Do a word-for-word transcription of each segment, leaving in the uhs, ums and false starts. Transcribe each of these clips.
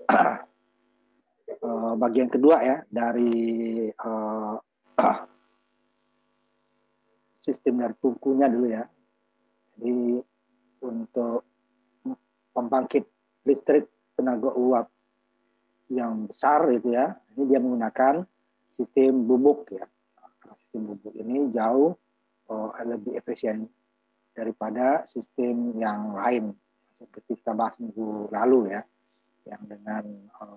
uh, bagian kedua ya dari uh, sistem dari tungkunya dulu ya. Jadi untuk pembangkit listrik tenaga uap yang besar itu ya, ini dia menggunakan sistem bubuk ya. Sistem bubuk ini jauh uh, lebih efisien daripada sistem yang lain seperti kita bahas minggu lalu ya, yang dengan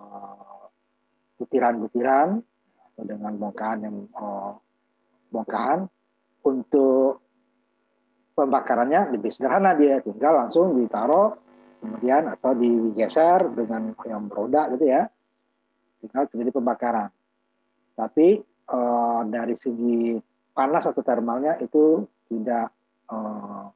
butiran-butiran uh, atau dengan bongkahan yang uh, bongkahan. Untuk pembakarannya lebih sederhana, dia tinggal langsung ditaruh kemudian atau digeser dengan yang beroda gitu ya, tinggal terjadi pembakaran. Tapi uh, dari segi panas atau termalnya itu tidak uh,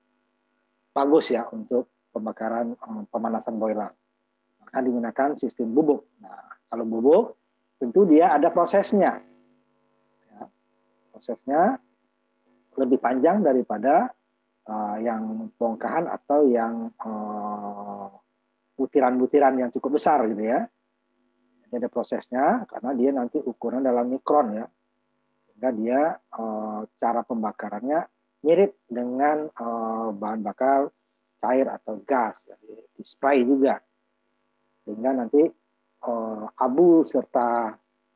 bagus ya untuk pembakaran um, pemanasan boiler. Maka digunakan sistem bubuk. Nah, kalau bubuk tentu dia ada prosesnya. Ya, prosesnya lebih panjang daripada uh, yang bongkahan atau yang butiran-butiran uh, yang cukup besar gitu ya. Jadi ada prosesnya karena dia nanti ukuran dalam mikron ya. Sehingga dia uh, cara pembakarannya mirip dengan uh, bahan bakar cair atau gas, jadi di spray juga. Sehingga nanti uh, abu serta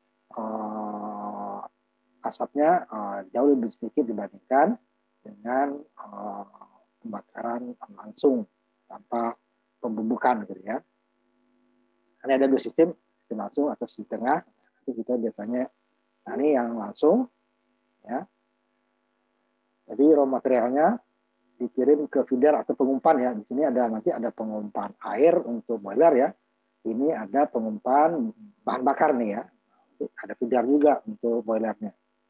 uh, asapnya uh, jauh lebih sedikit dibandingkan dengan uh, pembakaran langsung tanpa pembubukan gitu ya. Ini ada dua sistem, sistem langsung atau sistem tengah. Itu kita biasanya, nah ini yang langsung ya. Jadi raw materialnya dikirim ke feeder atau pengumpan ya. Di sini ada nanti ada pengumpan air untuk boiler ya. Ini ada pengumpan bahan bakar nih ya. Ada feeder juga untuk boilernya.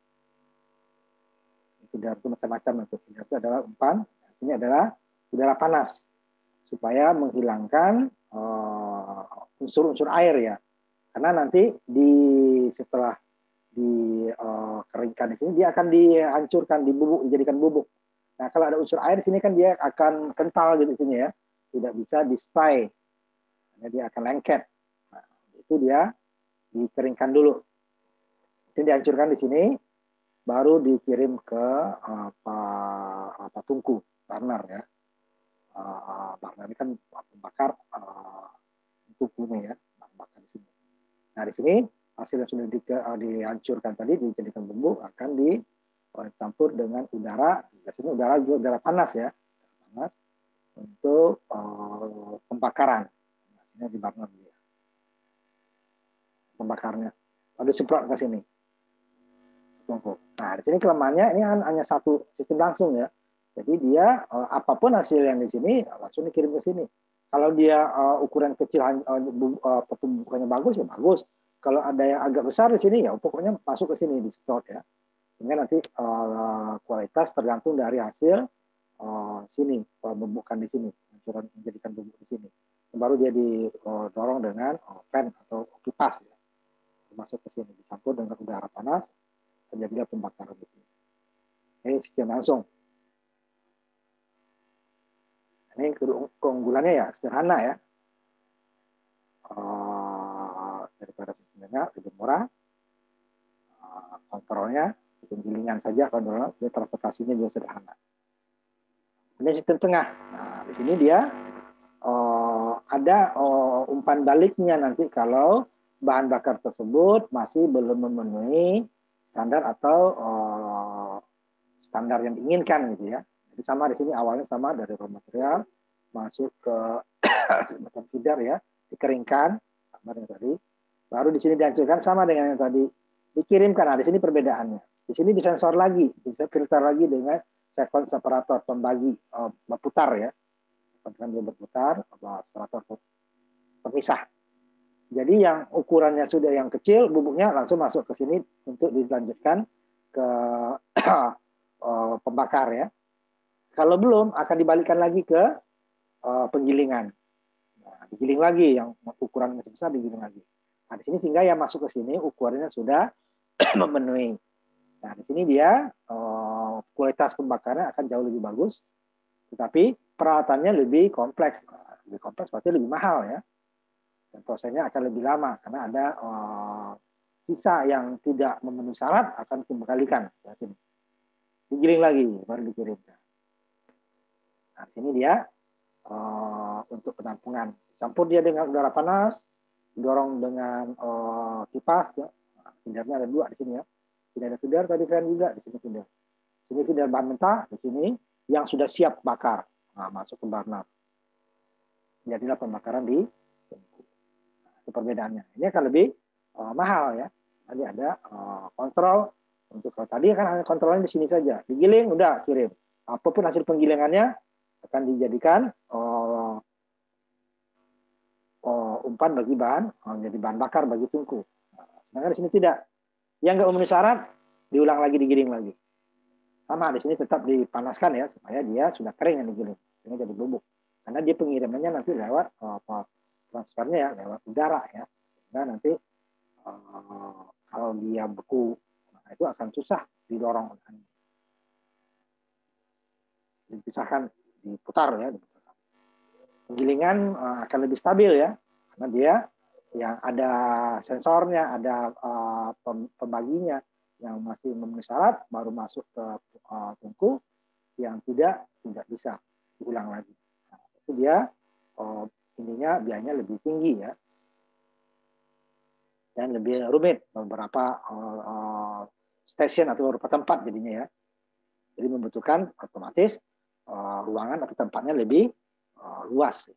Feeder itu macam-macam, untuk feeder itu adalah umpan, ini adalah udara panas supaya menghilangkan unsur-unsur uh, air ya, karena nanti di setelah dikeringkan uh, di sini dia akan dihancurkan, dibubuk, dijadikan bubuk. Nah kalau ada unsur air di sini kan dia akan kental gitu di sini ya, tidak bisa di-spray, dia akan lengket. Nah, itu dia dikeringkan dulu, itu dihancurkan di sini. Baru dikirim ke apa, apa tungku burner ya. Uh, burner ini kan membakar uh, tungkunya ya, bakar di sini. Nah di sini hasil yang sudah di, uh, dihancurkan tadi dijadikan bumbu akan dicampur dengan udara. Biasanya udara juga udara panas ya, panas untuk uh, pembakaran. Ini di burner dia, pembakarnya. Lalu disemprot ke sini. Tunggu. Nah, di sini kelemahannya ini kan hanya satu sistem langsung ya. Jadi dia uh, apapun hasil yang di sini langsung dikirim ke sini. Kalau dia uh, ukuran kecil uh, pertumbuhannya bagus ya bagus. Kalau ada yang agak besar di sini ya pokoknya masuk ke sini di semprot ya. Sehingga nanti uh, kualitas tergantung dari hasil uh, sini, bubukan di sini, hancuran menjadikan bubuk di sini. Baru dia didorong dengan uh, fan atau kipas ya. Masuk ke sini dicampur dengan udara panas. Terjadilah pembakaran di sini. Ini sistem langsung. Ini keunggulannya ya sederhana ya. Uh, daripada sistemnya lebih murah. Uh, kontrolnya penggilingan saja, kontrolnya transportasinya juga sederhana. Ini sistem tengah. Nah, di sini dia uh, ada uh, umpan baliknya nanti kalau bahan bakar tersebut masih belum memenuhi standar atau uh, standar yang diinginkan gitu ya. Jadi sama di sini awalnya sama dari raw material masuk ke semacam feeder ya, dikeringkan sama dengan tadi. Baru di sini dihancurkan sama dengan yang tadi dikirimkan. Nah, di sini perbedaannya. Di sini disensor lagi, bisa filter lagi dengan sekon separator pembagi uh, berputar ya. Kan dia berputar, separator pemisah. Jadi yang ukurannya sudah yang kecil, bubuknya langsung masuk ke sini untuk dilanjutkan ke uh, pembakar ya. Kalau belum akan dibalikkan lagi ke uh, penggilingan. Nah, digiling lagi yang ukuran masih besar digiling lagi. Nah, di sini sehingga yang masuk ke sini ukurannya sudah memenuhi. Nah, di sini dia uh, kualitas pembakarannya akan jauh lebih bagus, tetapi peralatannya lebih kompleks. Nah, lebih kompleks berarti lebih mahal ya. Dan prosesnya akan lebih lama karena ada uh, sisa yang tidak memenuhi syarat akan dikembalikan ke sini. Digiling lagi, baru dikirimkan. Nah, sini dia uh, untuk penampungan. Campur dia dengan udara panas, dorong dengan uh, kipas. Ya. Nah, feedernya ada dua di sini ya. Sini ada feeder tadi kan juga, di sini feeder. Sini feeder bahan mentah, di sini yang sudah siap bakar. Nah, masuk ke burner. Jadilah pembakaran di tungku. Nah, itu perbedaannya. Ini akan lebih uh, mahal ya. Tadi ada uh, kontrol untuk kalau tadi kan hanya kontrolnya di sini saja. Digiling, udah kirim. Apapun hasil penggilingannya akan dijadikan uh, uh, umpan bagi bahan, uh, jadi bahan bakar bagi tungku. Nah, sedangkan di sini tidak. Yang nggak memenuhi syarat diulang lagi, digiling lagi. Sama di sini tetap dipanaskan ya supaya dia sudah kering yang digiling. Ini jadi bubuk. Karena dia pengirimannya nanti lewat uh, transfernya ya lewat udara ya. Sehingga nanti uh, kalau dia beku, nah itu akan susah didorong. Dipisahkan, diputar ya. Penggilingan uh, akan lebih stabil ya. Karena dia yang ada sensornya, ada uh, pembaginya yang masih memenuhi syarat baru masuk ke uh, tungku, yang tidak tidak bisa diulang lagi. Nah, itu dia uh, ininya biayanya lebih tinggi ya dan lebih rumit, beberapa uh, uh, stasiun atau beberapa tempat jadinya ya. Jadi membutuhkan otomatis uh, ruangan atau tempatnya lebih uh, luas.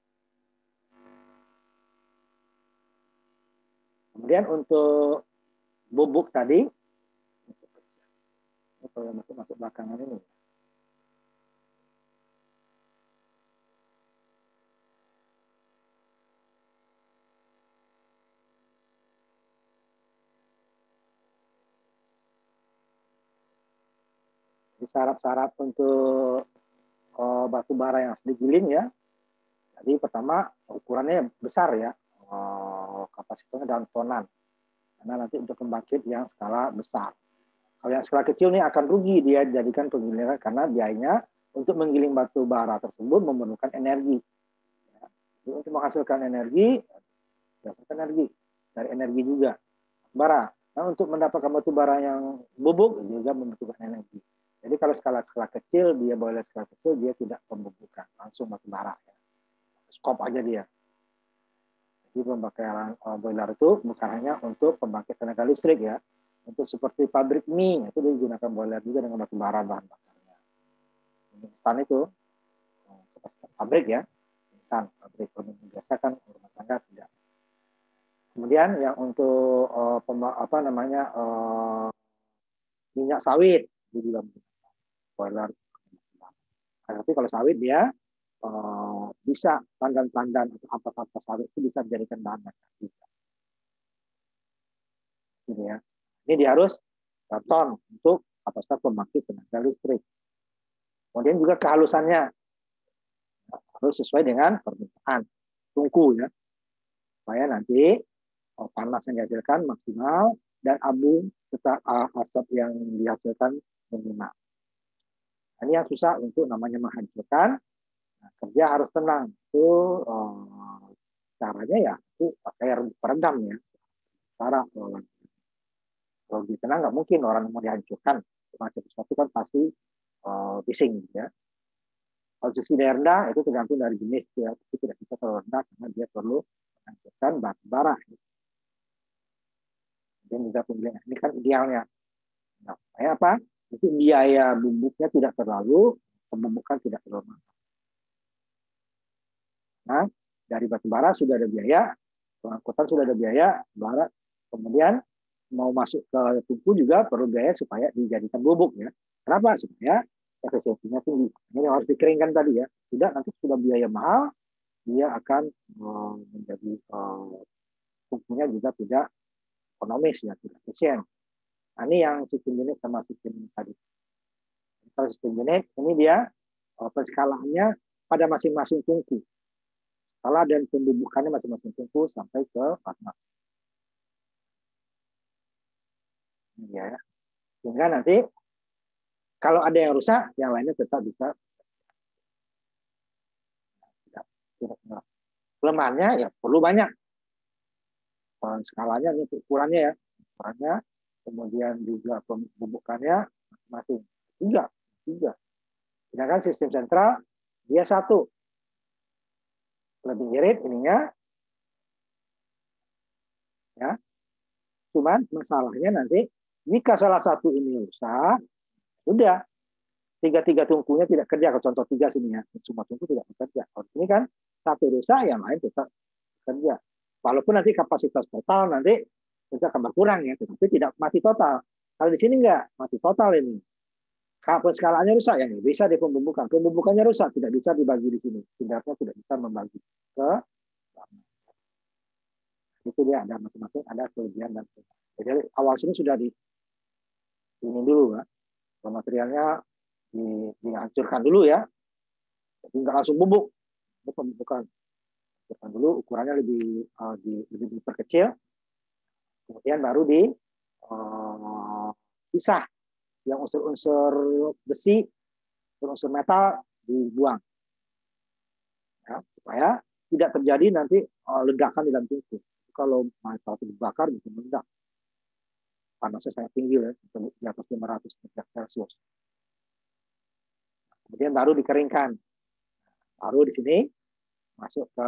Kemudian untuk bubuk tadi, kalau masuk masuk belakangan ini. Syarat-syarat untuk uh, batu bara yang harus digiling ya. Jadi pertama ukurannya besar ya, uh, kapasitasnya dalam tonan. Karena nanti untuk pembangkit yang skala besar. Kalau yang skala kecil ini akan rugi dia jadikan penggilingan karena biayanya untuk menggiling batu bara tersebut memerlukan energi. Ya. Jadi untuk menghasilkan energi, menghasilkan energi dari energi juga bara. Nah untuk mendapatkan batu bara yang bubuk juga membutuhkan energi. Jadi kalau skala-skala kecil, dia boiler skala kecil, dia tidak pembubukan, langsung batu bara. Ya. Skop aja dia. Jadi pembakaran uh, boiler itu bukan hanya untuk pembangkit tenaga listrik ya. Untuk seperti pabrik mie, itu digunakan boiler juga dengan batu bara bahan bakarnya. Instan itu, pabrik ya. Instan, pabrik biasa kan rumah tangga tidak. Kemudian yang untuk uh, apa namanya uh, minyak sawit, itu juga boiler. Nah, tapi kalau sawit dia uh, bisa pandan-pandan atau apa-apa sawit itu bisa dijadikan bahan bakar juga. Ini ya. Ini dia harus ton untuk kapasitas pembangkit tenaga listrik. Kemudian juga kehalusannya harus sesuai dengan permintaan tungku ya, supaya nanti panas yang dihasilkan maksimal dan abu serta asap yang dihasilkan minimal. Ini yang susah untuk namanya menghancurkan. Nah, kerja harus tenang. Itu eh, caranya ya itu pakai air peredam ya. Cara kalau di tenang nggak mungkin orang mau dihancurkan. Macam sesuatu kan pasti uh, bising ya. Kalau suhu rendah itu tergantung dari jenis ya. Itu tidak bisa terlalu rendah karena dia perlu menghancurkan batu bara. Dan juga penggilingan ini kan idealnya. Nah, supaya apa? Itu biaya bubuknya tidak terlalu, pembubukan tidak terlalu mahal. Nah, dari batu bara sudah ada biaya, pengangkutan sudah ada biaya, bara, kemudian mau masuk ke tungku juga perlu biaya supaya dijadikan bubuk ya. Kenapa? Supaya efisiensinya tinggi. Ini yang harus dikeringkan tadi ya. Tidak nanti sudah biaya mahal, dia akan uh, menjadi uh, tungkunya juga tidak ekonomis ya, tidak efisien. Nah, ini yang sistem unit sama sistem tadi. Kalau sistem unit ini dia uh, penskalaannya pada masing-masing tungku. Skala dan pembubukannya masing-masing tungku sampai ke partner. Ya, sehingga nanti kalau ada yang rusak, yang lainnya tetap bisa. Kelemahannya ya perlu banyak skalanya ini ukurannya ya, ukurannya, kemudian juga pembubukannya masing-masing tiga, tiga. Sedangkan sistem sentral dia satu, lebih irit ininya, ya. Cuman masalahnya nanti jika salah satu ini rusak, udah tiga-tiga tungkunya tidak kerja. Kalau contoh tiga sini ya, semua tungku tidak bekerja. Kalau sini kan satu rusak, yang lain tetap bekerja. Walaupun nanti kapasitas total nanti itu akan berkurang ya, tetapi tidak mati total. Kalau di sini enggak mati total ini. Kabel skalanya rusak ya, bisa di pembubukan. Pembubukannya rusak, tidak bisa dibagi di sini. Tindarnya tidak bisa membagi ke itu dia ada masing-masing ada kelebihan dan kekurangan. Jadi awal sini sudah di ini dulu ya, materialnya di, dihancurkan dulu ya, jadi nggak langsung bubuk, bukan bukan bukan dulu ukurannya lebih uh, di, lebih diperkecil, kemudian baru di uh, pisah yang unsur-unsur besi, unsur metal dibuang, ya, supaya tidak terjadi nanti uh, ledakan di dalam tungku. Kalau metal dibakar bisa meledak. Panasnya sangat tinggi ya, di atas lima ratus derajat Celcius. Kemudian baru dikeringkan. Baru di sini masuk ke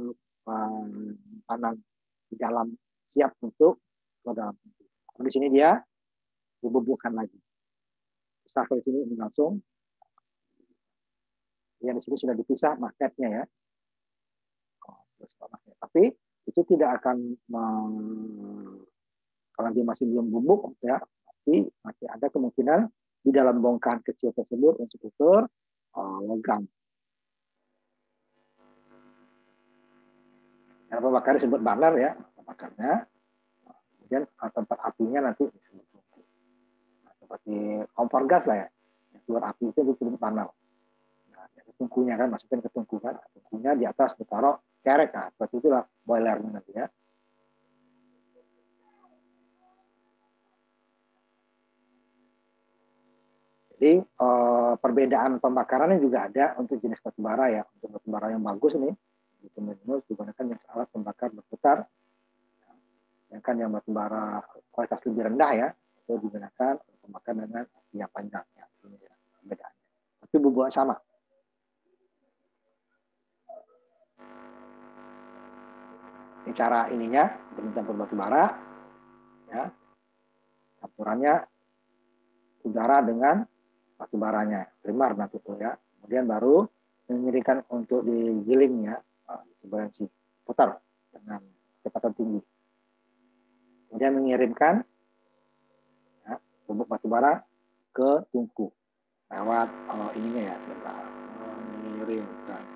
tanam di dalam, siap untuk ke dalam. Di sini dia dibubukkan lagi. Sampai sini ini langsung. Yang di sini sudah dipisah magnetnya ya. Tapi itu tidak akan kalau dia masih belum bubuk ya, tapi masih ada kemungkinan di dalam bongkahan kecil tersebut unsur-unsur uh, logam. Yang pembakar disebut burner ya, pembakarnya. Kemudian tempat apinya nanti disebut tungku. Nah, seperti kompor gas lah ya, yang keluar api itu disebut burner. Nah, jadi tungkunya kan masukin ke tungku kan, tungkunya di atas ditaruh kerek, nah seperti itulah boilernya nanti ya. Jadi eh, perbedaan pembakarannya juga ada untuk jenis batubara ya. Untuk batubara yang bagus ini, itu digunakan yang alat pembakar berputar. Sedangkan yang batubara kualitas lebih rendah ya, itu digunakan untuk pembakar dengan api yang panjang. Ya, ini ya perbedaannya. Tapi bubuknya sama. Ini cara ininya, mencampur batubara, ya, campurannya udara dengan batubaranya, primar nanti itu ya. Kemudian baru mengirimkan untuk digilingnya, turbulensi putar dengan kecepatan tinggi. Kemudian mengirimkan ya, bubuk batubara ke tungku lewat oh, ininya ya, mengirimkan.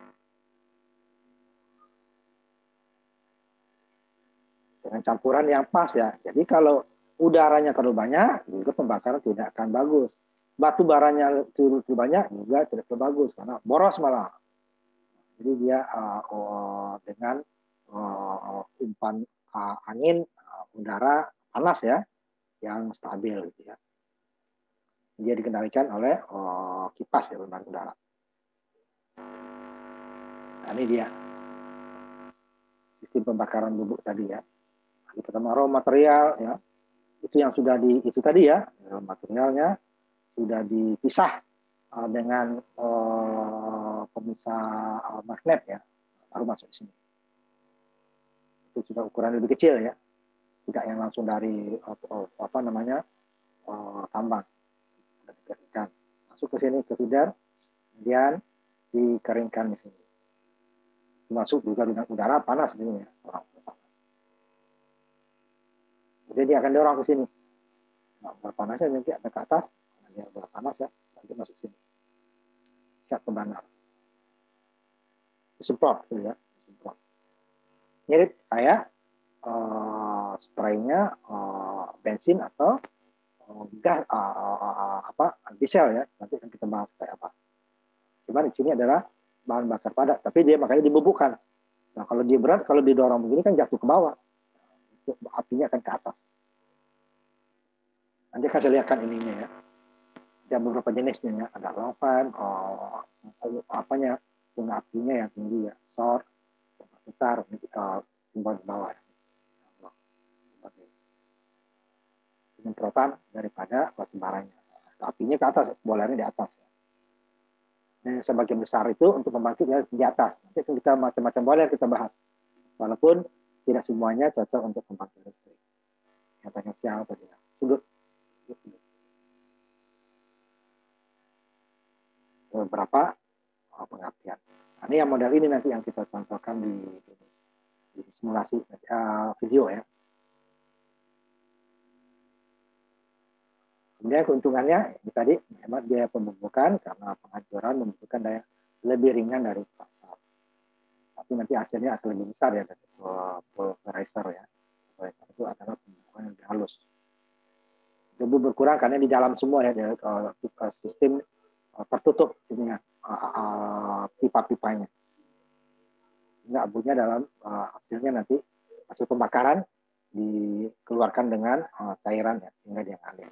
Dengan campuran yang pas ya. Jadi kalau udaranya terlalu banyak, juga pembakaran tidak akan bagus. Batu baranya terlalu banyak juga tidak terlalu bagus karena boros malah. Jadi dia uh, uh, dengan uh, umpan uh, angin, uh, udara panas ya, yang stabil gitu ya. Dia dikendalikan oleh uh, kipas ya, umpan udara. Nah, ini dia sistem pembakaran bubuk tadi ya. Yang pertama raw material ya, itu yang sudah di itu tadi ya, raw materialnya sudah dipisah uh, dengan uh, pemisah uh, magnet ya, baru masuk di sini. Itu sudah ukuran lebih kecil ya, tidak yang langsung dari uh, uh, apa namanya uh, tambang. Sudah dikeringkan, masuk ke sini ke feeder, kemudian dikeringkan di sini. Masuk juga dengan udara panas ini ya, orang panas. Kemudian dia akan dorong ke sini. Nah, udara panasnya nanti ada ke atas, dia udara panas ya, nanti masuk sini. Siap ke banar. Disemprot gitu ya, disemprot. Mirip kayak uh, spraynya uh, bensin atau uh, gas uh, uh, apa diesel ya, nanti akan kita bahas kayak apa. Cuman di sini adalah bahan bakar padat, tapi dia makanya dibubukkan. Nah kalau dia berat, kalau didorong begini kan jatuh ke bawah, apinya akan ke atas. Nanti akan saya lihatkan ininya ya. Ada beberapa jenisnya ya, ada long fan, oh, apanya bunga apinya yang tinggi ya, short, putar, uh, simbol di bawah. penyemprotan daripada batu baranya. Apinya ke atas, boilernya di atas. Dan sebagian besar itu untuk pembangkitnya di atas. Nanti kita macam-macam boiler kita bahas. Walaupun tidak semuanya cocok untuk pembangkit listrik. Katanya siapa tidak? Sudut. Beberapa pengertian. Nah, ini yang model ini nanti yang kita contohkan di, di simulasi uh, video ya. Kemudian keuntungannya tadi hemat biaya pembubukan karena penghancuran membutuhkan daya lebih ringan dari pasar. Tapi nanti hasilnya akan lebih besar ya dari pulverizer ya. Pulverizer itu adalah pembubukan yang lebih halus. Debu berkurang karena di dalam semua ya, ke sistem tertutup ini ya, pipa-pipanya. Enggak, abunya dalam hasilnya nanti hasil pembakaran dikeluarkan dengan cairan ya, sehingga dia ngalir.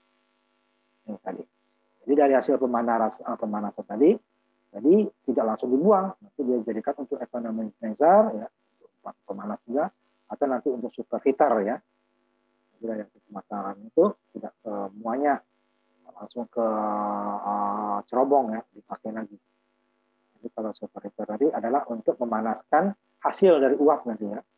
Ini tadi. Jadi dari hasil pemanasan, pemanasan tadi, jadi tidak langsung dibuang, nanti dia jadikan untuk economizer ya, untuk pemanas juga, atau nanti untuk superheater ya. Jadi yang pemakaran itu tidak semuanya langsung ke uh, cerobong ya, dipakai lagi. Jadi kalau superheater tadi adalah untuk memanaskan hasil dari uap nanti ya.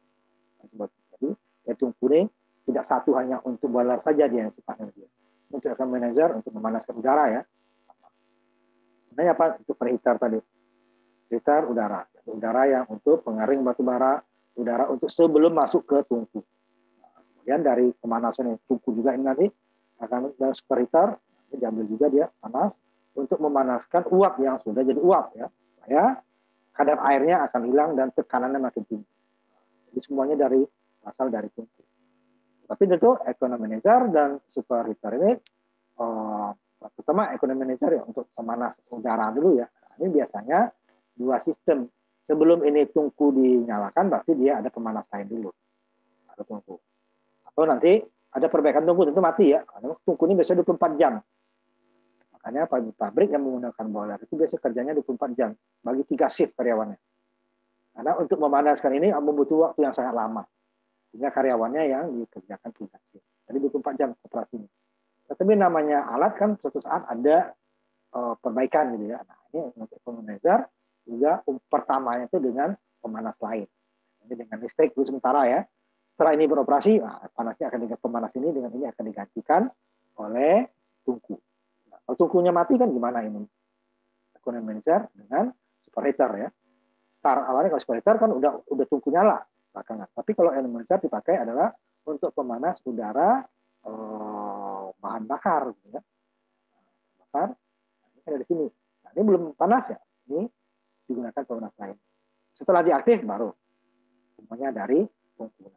Jadi itu kuning tidak satu hanya untuk boiler saja dia yang sifatnya dia. Untuk economizer untuk memanaskan udara ya. Sebenarnya apa? Untuk preheater tadi. Preheater udara. Udara yang untuk pengering batu bara, udara untuk sebelum masuk ke tungku. Nah, kemudian dari pemanasan yang tungku juga ini nanti akan ada superheater, diambil juga dia panas untuk memanaskan uap yang sudah jadi uap ya. Supaya kadar airnya akan hilang dan tekanannya makin tinggi. Jadi semuanya dari asal dari tungku. Tapi tentu economizer dan superheater ini, uh, pertama economizer ya untuk pemanas udara dulu ya. Nah, ini biasanya dua sistem. Sebelum ini tungku dinyalakan, pasti dia ada pemanas lain dulu. Ada tungku. Atau nanti ada perbaikan tungku, tentu mati ya. Karena tungku ini biasanya dua puluh empat jam. Makanya pabrik yang menggunakan boiler itu biasanya kerjanya dua puluh empat jam. Bagi tiga shift karyawannya. Karena untuk memanaskan ini membutuhkan waktu yang sangat lama. Sehingga karyawannya yang dikerjakan tiga shift. Jadi dua puluh empat jam operasinya. Tetapi namanya alat kan suatu saat ada uh, perbaikan gitu ya. Nah, ini untuk economizer juga um, pertamanya itu dengan pemanas lain. Jadi dengan listrik dulu sementara ya. Setelah ini beroperasi, nah, panasnya akan dengan pemanas ini dengan ini akan digantikan oleh tungku. Nah, kalau tungkunya mati kan gimana ini? Economizer dengan superheater ya. Start awalnya kalau superheater kan udah udah tungku nyala belakangan. Tapi kalau economizer dipakai adalah untuk pemanas udara eh, bahan bakar, gitu ya. Bakar, nah, ini ada di sini. Nah, ini belum panas ya. Ini digunakan pemanas lain. Setelah diaktif baru semuanya dari tungku.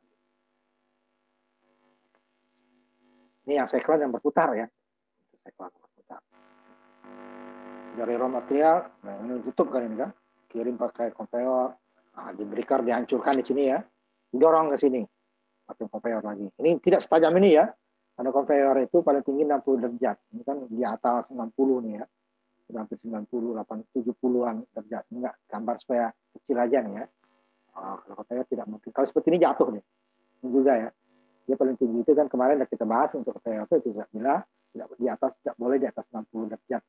Ini yang cyclone yang berputar ya. Cyclone berputar. Dari raw material, nah ini tutup kan ini kan. Kirim pakai konveyor. Nah, diberikan, dihancurkan di sini ya. Didorong ke sini. Pakai konveyor lagi. Ini tidak setajam ini ya. Karena konveyor itu paling tinggi enam puluh derajat. Ini kan di atas enam puluh nih ya. Sudah hampir sembilan puluh, delapan puluh, tujuh puluhan derajat. Enggak, gambar supaya kecil aja nih ya. Oh, kalau konveyor tidak mungkin. Kalau seperti ini jatuh nih. Ini juga ya. Dia paling tinggi itu kan kemarin sudah kita bahas untuk konveyor itu tidak bila tidak di atas, tidak boleh di atas enam puluh derajat.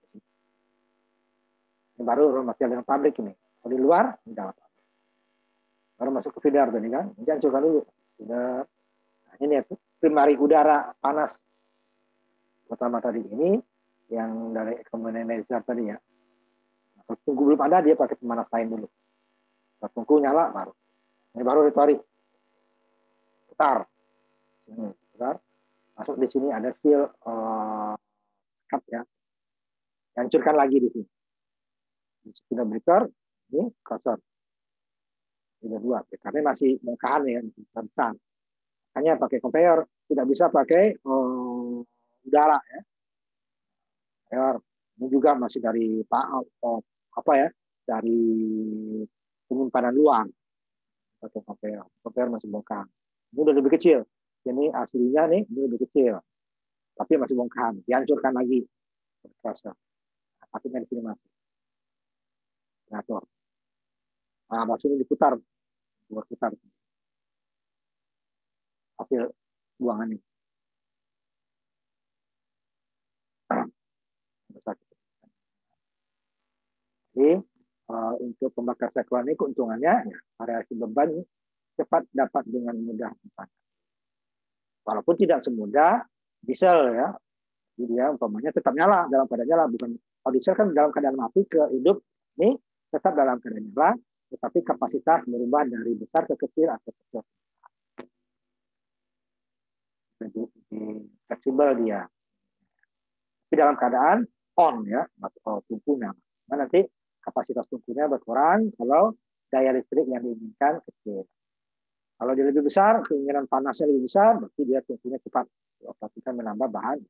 Ini baru raw material dengan pabrik ini. Kalau di luar, di dalam pabrik. Baru masuk ke feeder tadi kan. Ini hancurkan dulu. Feeder. Nah, ini ya, primary udara panas. Pertama tadi ini, yang dari economizer tadi ya. Nah, tunggu belum ada, dia pakai pemanas lain dulu. Setelah tunggu nyala, baru. Ini baru ditarik. Putar. Sini, putar. Masuk di sini ada seal uh, skat ya. Hancurkan lagi di sini. Sudah breaker, ini kosong. Sudah dua, karena masih bongkahan ya, besar. Hanya pakai konveyor, tidak bisa pakai um, udara ya. Konveyor ini juga masih dari pak oh, apa ya, dari penyimpanan luar. Pakai konveyor, konveyor masih bongkahan. Ini udah lebih kecil. Ini aslinya nih, ini lebih kecil, tapi masih bongkahan. Dihancurkan lagi. Akhirnya di sini masih. Ngatur. Nah, maksudnya diputar, berputar. hasil buangan ini. Jadi uh, untuk pembakar seksual ini keuntungannya ya, variasi beban cepat dapat dengan mudah. Walaupun tidak semudah diesel ya, jadi dia umpamanya tetap nyala dalam keadaan nyala, bukan kalau diesel kan dalam keadaan mati ke hidup, ini tetap dalam keadaan nyala, tetapi kapasitas berubah dari besar ke kecil atau kecil. Jadi fleksibel dia. Tapi dalam keadaan on ya, atau tungkunya. Nah, nanti kapasitas tungkunya berkurang kalau daya listrik yang diinginkan kecil. Kalau dia lebih besar, keinginan panasnya lebih besar, berarti dia tungkunya cepat dioperasikan menambah bahan.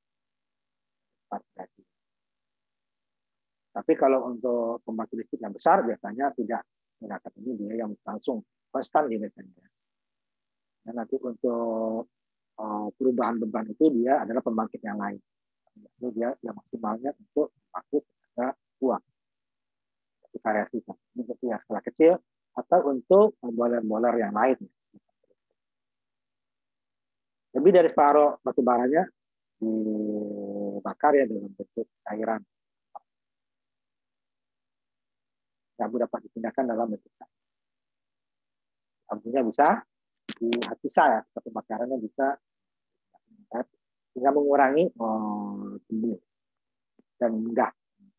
Tapi kalau untuk pembangkit listrik yang besar biasanya tidak menggunakan ini, dia yang langsung konstan dia biasanya. Dan nanti untuk uh, perubahan beban itu dia adalah pembangkit yang lain. Ini dia yang maksimalnya untuk membangkit tenaga uap. Variasikan. Ini untuk yang skala kecil atau untuk boiler-boiler yang lain. Lebih dari separuh batu baranya dibakar ya dalam bentuk cairan. Abu dapat dipindahkan dalam bentuk cair. Abunya bisa dihapisah ya, pembakarannya bisa sehingga mengurangi oh, tumbuh dan mudah.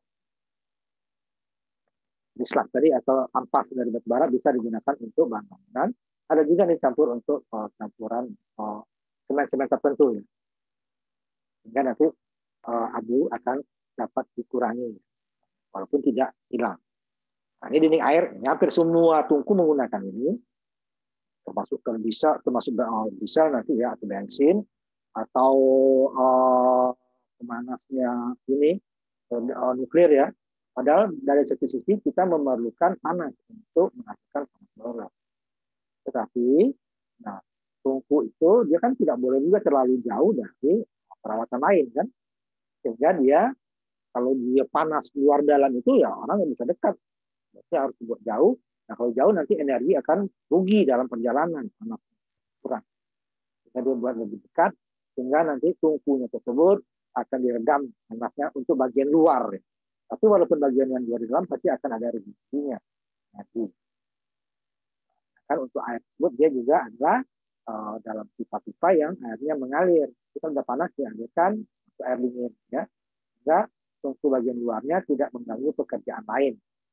Dislak tadi atau ampas dari batu bara bisa digunakan untuk bahan bangunan. Ada juga dicampur untuk oh, campuran oh, semen-semen tertentu ya. Sehingga nanti oh, abu akan dapat dikurangi walaupun tidak hilang. Nah, ini dinding air, ini hampir semua tungku menggunakan ini, termasuk kalau bisa, termasuk oh, diesel nanti ya atau bensin atau uh, pemanasnya ini uh, nuklir ya. Padahal dari satu sisi kita memerlukan panas untuk menghasilkan panas bor. Tetapi, nah tungku itu dia kan tidak boleh juga terlalu jauh dari perawatan lain kan, sehingga dia kalau dia panas luar dalam itu ya orang nggak bisa dekat, berarti harus buat jauh. Nah kalau jauh nanti energi akan rugi dalam perjalanan panas kurang. Jika dia buat lebih dekat, sehingga nanti tungkunya tersebut akan diredam panasnya untuk bagian luar. Tapi walaupun bagian yang luar di dalam pasti akan ada resistensinya. Nanti. Kan untuk air tersebut dia juga adalah uh, dalam pipa-pipa yang airnya mengalir. Kita sudah panas dialirkan untuk air dingin. Ya. Sehingga tungku bagian luarnya tidak mengganggu pekerjaan lain.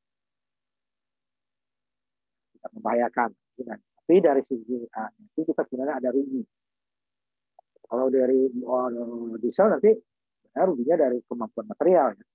Tidak membahayakan. Tapi dari segi uh, nanti kita sebenarnya ada rugi. Kalau dari uh, diesel nanti sebenarnya ruginya dari kemampuan material. Ya.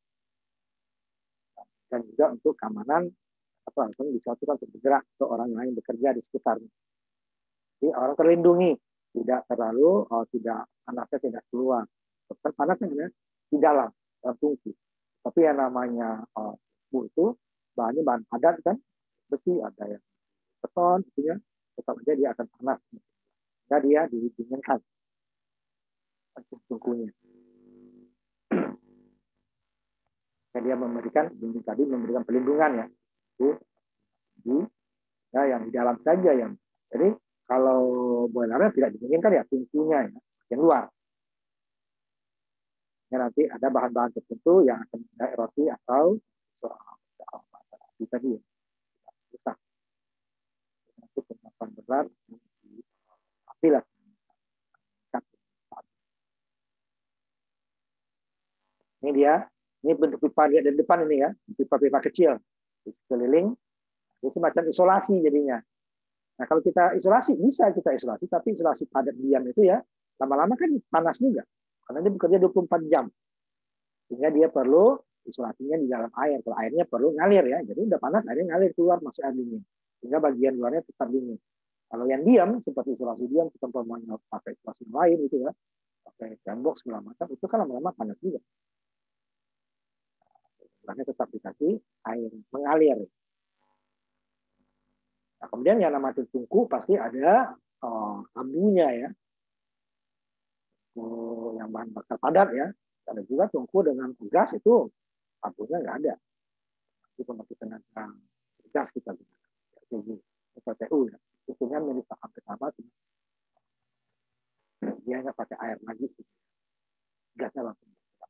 Dan juga untuk keamanan apa bisa itu kan bergerak untuk orang lain bekerja di sekitarnya. Jadi orang terlindungi, tidak terlalu oh, tidak panasnya tidak keluar. Kan panasnya ya, di dalam dalam tungku. Tapi yang namanya oh, itu bahannya bahan padat kan, besi ada yang beton, gitu ya, tetap saja dia akan panas. Jadi dia didinginkan tungkunya. Dan dia memberikan ini tadi memberikan pelindungan ya di, di ya yang di dalam saja yang jadi kalau boilernya tidak dimungkinkan ya tungkunya ya yang luar ya nanti ada bahan-bahan tertentu yang akan ada erosi atau soal api tadi ya rusak nanti penerapan berat api lah ini dia. Ini bentuk pipa di depan ini ya, pipa-pipa kecil di sekeliling. Ini semacam isolasi jadinya. Nah kalau kita isolasi bisa kita isolasi, tapi isolasi padat diam itu ya lama-lama kan panas juga, karena dia bekerja dua puluh empat jam, sehingga dia perlu isolasinya di dalam air. Kalau airnya perlu ngalir ya, jadi udah panas airnya ngalir keluar masuk air dingin, sehingga bagian luarnya tetap dingin. Kalau yang diam seperti isolasi diam, kita mau pakai isolasi lain itu ya, pakai tembok segala macam, itu kan lama-lama panas juga. Karena tetap dikasih air mengalir. Nah, kemudian yang namanya tungku pasti ada oh, abunya ya, oh, yang bahan bakar padat ya. Ada juga tungku dengan gas itu abunya nggak ada. Itu pembangkit tenaga gas kita gunakan, P T U ya. Sistemnya milik tahap pertama dia nggak pakai air lagi, gasnya langsung.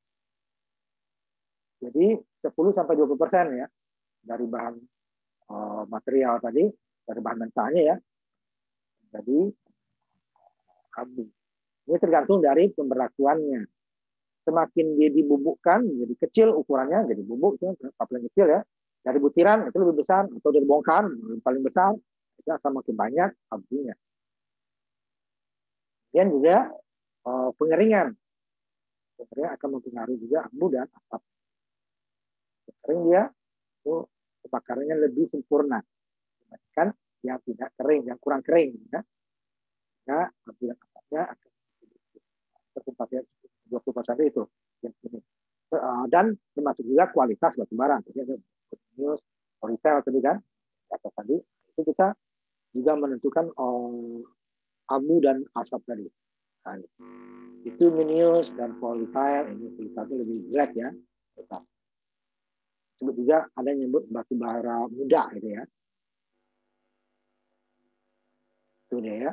Jadi sepuluh sampai dua puluh persen ya dari bahan uh, material tadi, dari bahan mentahnya ya. Jadi abu. Ini tergantung dari pemberlakuannya. Semakin dia dibubukkan, jadi kecil ukurannya, jadi bubuk itu paling kecil ya. Dari butiran itu lebih besar, atau dari bongkar yang paling besar itu akan makin banyak abunya. Dan juga uh, pengeringan, pengeringan akan mempengaruhi juga abu dan asap. Kering dia itu kebakarannya lebih sempurna dibandingkan yang tidak kering, yang kurang kering ya. Ya, abu dan asapnya akan sedikit. Persentase dua puluh persen itu yang ini. Dan termasuk juga kualitas batu bara. Jadi ada news, retail tadi kan, atau tadi itu kita juga menentukan oh, abu dan asap tadi. Nah, itu minius dan volatile, ini volatile lebih jelek ya. Sebut juga ada yang nyebut batu bara muda gitu ya. Itu dia ya.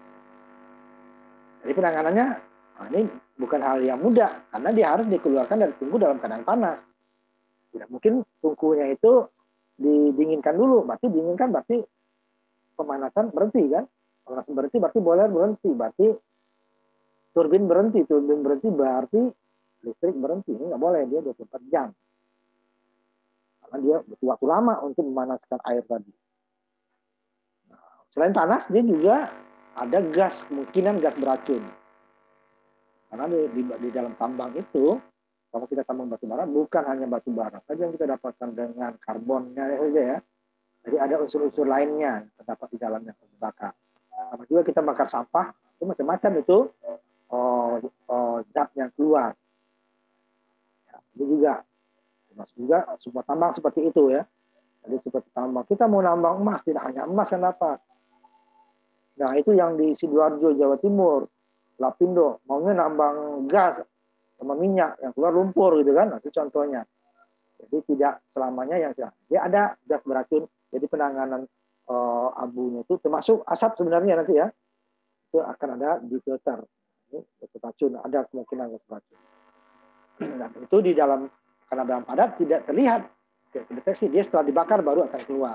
Jadi penanganannya nah ini bukan hal yang mudah karena dia harus dikeluarkan dari tungku dalam keadaan panas. Tidak mungkin tungkunya itu didinginkan dulu, berarti dinginkan berarti pemanasan berhenti kan? Pemanasan berhenti berarti boiler berhenti, berarti turbin berhenti, turbin berhenti berarti listrik berhenti. Ini nggak boleh, dia dua puluh empat jam. Karena dia butuh waktu lama untuk memanaskan air tadi. Nah, selain panas, dia juga ada gas, kemungkinan gas beracun. Karena di, di, di dalam tambang itu, kalau kita tambang batu bara, bukan hanya batu bara saja yang kita dapatkan dengan karbonnya saja ya. Jadi ada unsur-unsur lainnya yang terdapat di dalamnya terbakar. Sama juga kita bakar sampah, itu macam-macam itu oh, oh, zat yang keluar. Ya, itu juga, termasuk juga sebuah tambang seperti itu ya. Jadi seperti tambang, kita mau nambang emas, tidak hanya emas yang dapat. Nah itu yang di Sidoarjo, Jawa Timur, Lapindo, maunya nambang gas sama minyak yang keluar lumpur gitu kan, nah, itu contohnya. Jadi tidak selamanya yang dia ada gas beracun. Jadi penanganan uh, abunya itu termasuk asap sebenarnya nanti ya, itu akan ada di filter. Ini gas beracun, ada kemungkinan gas beracun. Nah itu di dalam karena dalam padat tidak terlihat, tidak terdeteksi, dia setelah dibakar baru akan keluar.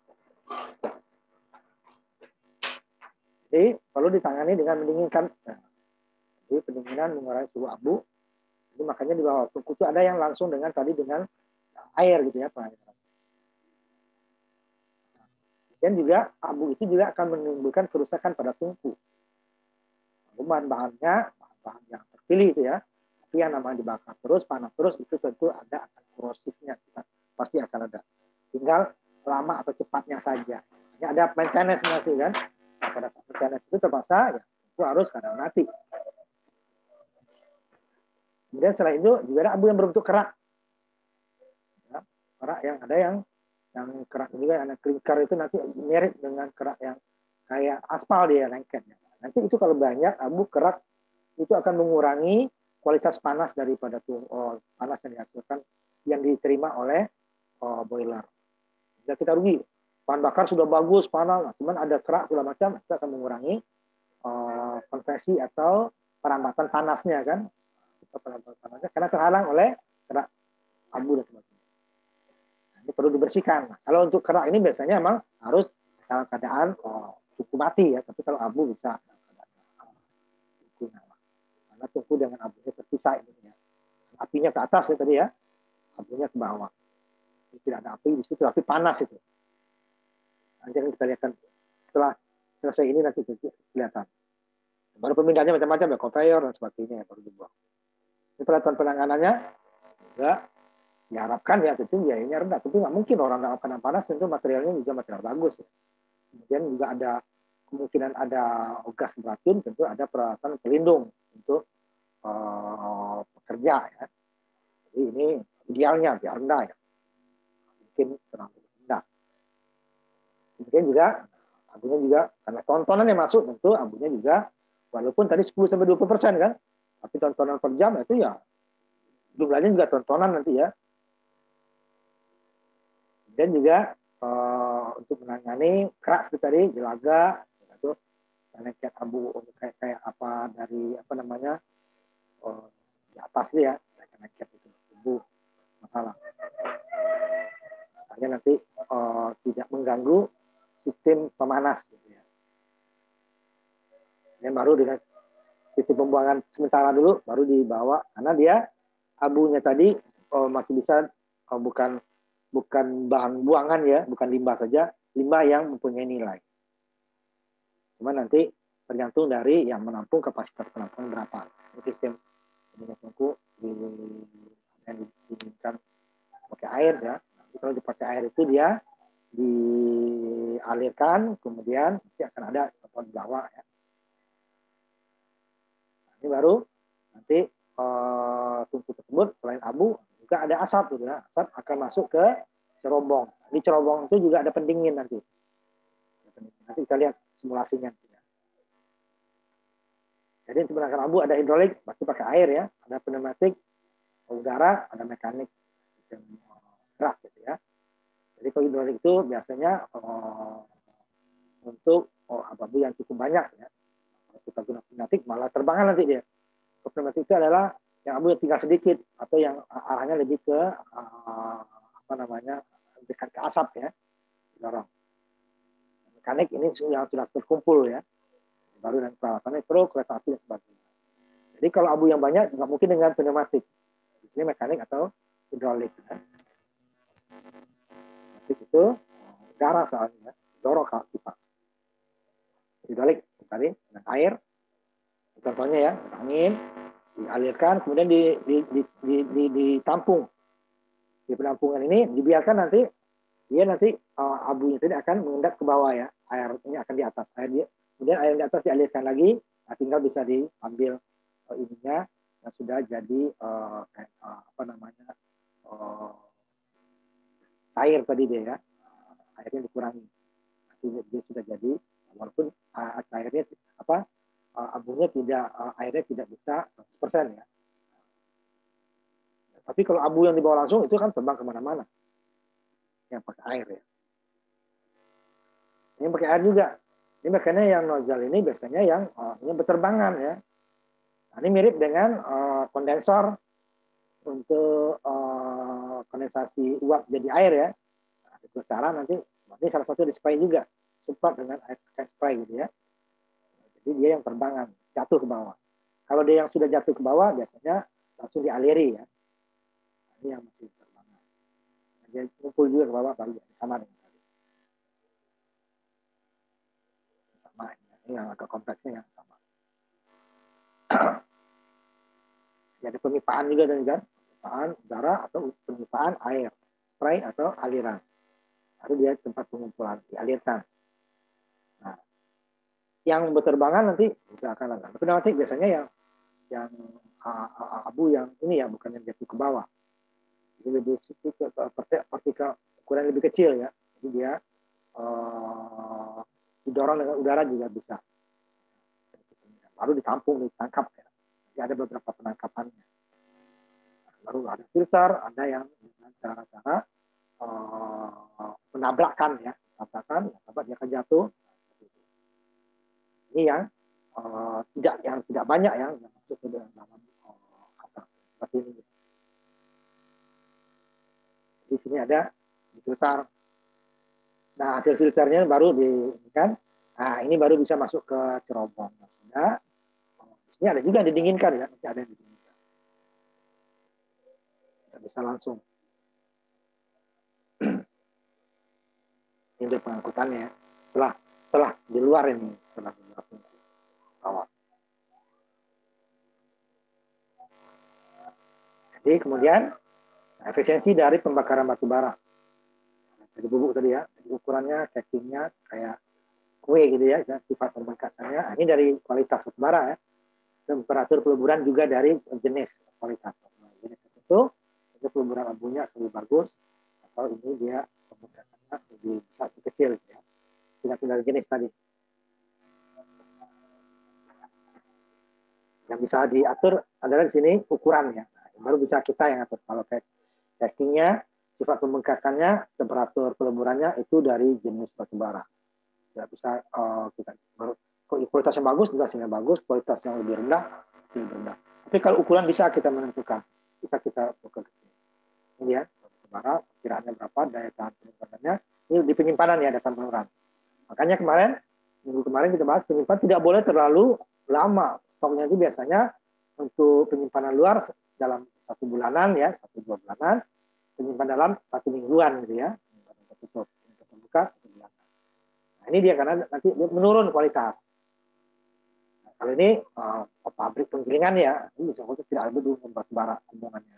Jadi perlu ditangani dengan mendinginkan. Nah, jadi pendinginan mengurangi suhu abu. Jadi makanya di bawah tungku itu ada yang langsung dengan tadi dengan air gitu ya Pak. Dan juga abu itu juga akan menimbulkan kerusakan pada tungku. Bahan-bahannya bahan-bahan yang terpilih itu ya. Tapi yang namanya dibakar terus, panas terus itu tentu ada akan korosifnya, pasti akan ada. Tinggal lama atau cepatnya saja. Ini ada maintenance nanti kan. Nah, pada saat maintenance itu terpaksa ya itu harus kadang mati. Kemudian setelah itu juga ada abu yang berbentuk kerak. Ya, kerak yang ada yang yang kerak juga yang klingker itu nanti mirip dengan kerak yang kayak aspal dia lengketnya. Nanti itu kalau banyak abu kerak itu akan mengurangi kualitas panas daripada tuh oh, panas yang dihasilkan yang diterima oleh oh, boiler. Jadi kita rugi. Bahan bakar sudah bagus panas, nah, cuman ada kerak segala macam itu akan mengurangi oh, konveksi atau perambatan panasnya kan. Panasnya karena terhalang oleh kerak abu dan sebagainya. Nah, ini perlu dibersihkan. Nah, kalau untuk kerak ini biasanya memang harus dalam keadaan oh, cukup mati ya, tapi kalau abu bisa karena tungku dengan abunya terpisah ini ya. Apinya ke atas ya tadi ya, abunya ke bawah. Tidak ada api di situ, tapi panas itu. Nanti kita lihat setelah selesai ini nanti kelihatan. Baru pemindahannya macam-macam ya, conveyor dan sebagainya yang baru dibuang. Ini peralatan penanganannya enggak diharapkan ya tentu biayanya rendah. Tentu nggak mungkin orang nggak kena panas, tentu materialnya juga material bagus. Ya. Kemudian juga ada kemungkinan ada gas beracun, tentu ada peralatan pelindung untuk uh, pekerja ya. Jadi ini idealnya biar rendah ya. Mungkin terlalu rendah. Kemudian juga abunya juga karena tontonan yang masuk tentu abunya juga walaupun tadi sepuluh sampai dua puluh persen kan, tapi tontonan per jam itu ya jumlahnya juga tontonan nanti ya. Dan juga uh, untuk menangani kerak seperti tadi, jelaga, itu lengket abu kayak kayak apa dari pemanas. Gitu ya. Dan baru dengan sistem pembuangan sementara dulu, baru dibawa karena dia abunya tadi oh, masih bisa oh, bukan bukan bahan buangan ya, bukan limbah saja, limbah yang mempunyai nilai. Cuma nanti tergantung dari yang menampung kapasitas penampung berapa. Ini sistem minyak tungku di, yang diinginkan pakai air ya. Nanti kalau dipakai air itu dia dialirkan, kemudian nanti akan ada contoh di bawah ya. Nah, ini baru nanti uh, tungku tersebut selain abu juga ada asap gitu ya. Asap akan masuk ke cerobong. Di cerobong itu juga ada pendingin nanti. Nanti kita lihat simulasinya. Jadi sebenarnya abu ada hidrolik, pasti pakai air ya. Ada pneumatik, udara, ada mekanik sistem gerak gitu ya. Jadi kalau hidrolik itu biasanya uh, untuk oh, abu yang cukup banyak ya. Kalau kita gunakan pneumatik malah terbangan nanti dia. Kalau pneumatik itu adalah yang abu yang tinggal sedikit atau yang arahnya lebih ke uh, apa namanya dekat ke asap ya, dorong. Mekanik ini yang sudah terkumpul ya, baru dan peralatannya pro kereta api dan sebagainya. Jadi kalau abu yang banyak nggak mungkin dengan pneumatik. Ini mekanik atau hidrolik. Ya. Pneumatik itu udara soalnya, dorong ke kipas. Hidrolik tadi dengan air, contohnya ya, angin dialirkan, kemudian di, di, di, di, di, ditampung. Di penampungan ini dibiarkan nanti dia nanti uh, abunya tadi akan mengendap ke bawah ya, airnya akan di atas, air dia, kemudian air di atas dialirkan lagi, nah tinggal bisa diambil uh, ininya yang sudah jadi uh, kayak, uh, apa namanya uh, air tadi dia ya, uh, airnya dikurangi, nanti dia sudah jadi walaupun uh, airnya apa uh, abunya tidak uh, airnya tidak bisa seratus persen ya. Tapi kalau abu yang dibawa langsung itu kan terbang kemana-mana. Yang pakai air ya. Ini pakai air juga. Ini makanya yang nozzle ini biasanya yang uh, ini berterbangan ya. Nah, ini mirip dengan uh, kondensor untuk uh, kondensasi uap jadi air ya. Nah, itu cara nanti ini salah satu display juga support dengan air spray gitu ya. Jadi dia yang terbangan jatuh ke bawah. Kalau dia yang sudah jatuh ke bawah biasanya langsung dialiri ya. Ini yang masih terbangan. Dia kumpul juga ke bawah baru sama dengan tadi. Sama ini yang agak kompleksnya yang sama. Jadi pemipaan juga dan juga pemipaan udara atau pemipaan air, spray atau aliran. Lalu dia tempat pengumpulan dialirkan. Nah, yang berterbangan nanti juga akan ada. Pneumatik biasanya yang yang abu yang ini ya bukan yang jatuh ke bawah. Jadi lebih sedikit partikel ukuran lebih kecil ya. Jadi dia uh, didorong dengan udara juga bisa. Lalu ditampung, ditangkap ya. Jadi ada beberapa penangkapannya. Lalu ada filter, ada yang dengan cara-cara uh, menabrakkan ya, menabrakkan, dapat dia akan jatuh. Ini yang uh, tidak yang tidak banyak yang masuk ke dalam uh, atas seperti ini. Di sini ada filter. Nah, hasil filternya baru di kan. Nah, ini baru bisa masuk ke cerobong. Nah, di sini ada juga yang didinginkan ya, nanti ada yang didinginkan. Tidak bisa langsung. Ini pengangkutannya. Setelah setelah di luar ini, setelah di luar bawah. Jadi kemudian efisiensi dari pembakaran batu bara. Jadi bubuk tadi ya, jadi ukurannya, cakingnya kayak kue gitu ya, sifat pembakarannya. Nah, ini dari kualitas batu bara ya. Temperatur peleburan juga dari jenis kualitas. Jenis tertentu, itu peleburan abunya lebih bagus, atau ini dia pembakarannya lebih besar, lebih kecil gitu ya. Tidak dari jenis tadi. Yang bisa diatur adalah di sini ukurannya. Nah, baru bisa kita yang atur. Kalau kayak cakingnya, sifat pembengkakannya, temperatur peleburannya itu dari jenis batu bara. Tidak bisa uh, kita kualitas yang bagus juga hasilnya bagus, kualitas yang lebih rendah lebih rendah. Tapi kalau ukuran bisa kita menentukan, bisa kita ukur. Ini ya, batu bara kiraannya berapa, daya tahan penyimpanannya. Ini di penyimpanan ya, data penyimpanan. Makanya kemarin, minggu kemarin kita bahas penyimpanan tidak boleh terlalu lama. Stoknya itu biasanya untuk penyimpanan luar dalam satu bulanan ya, satu dua bulanan, penyimpanan dalam satu mingguan gitu ya, penyimpanan tertutup, penyimpanan terbuka satu bulanan. Nah, ini dia karena nanti menurun kualitas. Nah, kalau ini uh, pabrik penggilingan ya, ini bisa untuk tidak ada bedung batu bara hubungannya.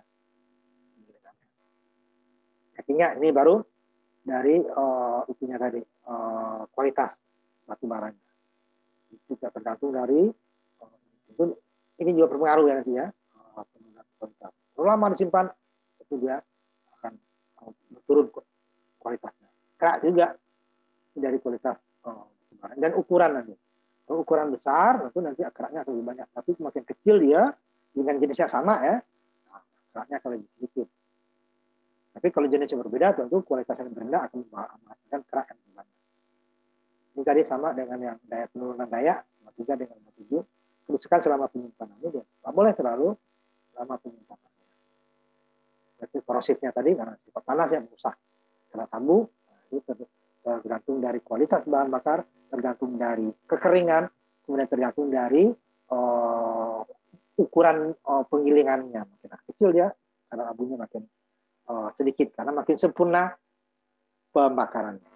Artinya ini baru dari uh, itunya tadi uh, kualitas batu baranya. Itu juga tergantung dari uh, itu, ini juga berpengaruh ya nanti ya. Uh, kualitas. Kalau lama disimpan itu dia akan uh, turun kualitasnya. Kerak juga dari kualitas uh, dan ukuran nanti. Kalau ukuran besar tentu nanti keraknya akan lebih banyak. Tapi semakin kecil dia dengan jenisnya sama ya, nah, keraknya akan lebih sedikit. Tapi kalau jenisnya berbeda, tentu kualitas yang rendah akan menghasilkan kerak yang lebih banyak. Ini tadi sama dengan yang daya penurunan daya, tiga dengan tujuh. Teruskan selama penyimpanan ini, tidak boleh terlalu lama penyimpanan. Jadi korosifnya tadi karena sifat panas yang merusak kerak tambu, itu tergantung dari kualitas bahan bakar, tergantung dari kekeringan, kemudian tergantung dari uh, ukuran uh, penggilingannya. Makin kecil dia, karena abunya makin Uh, sedikit karena makin sempurna pembakarannya.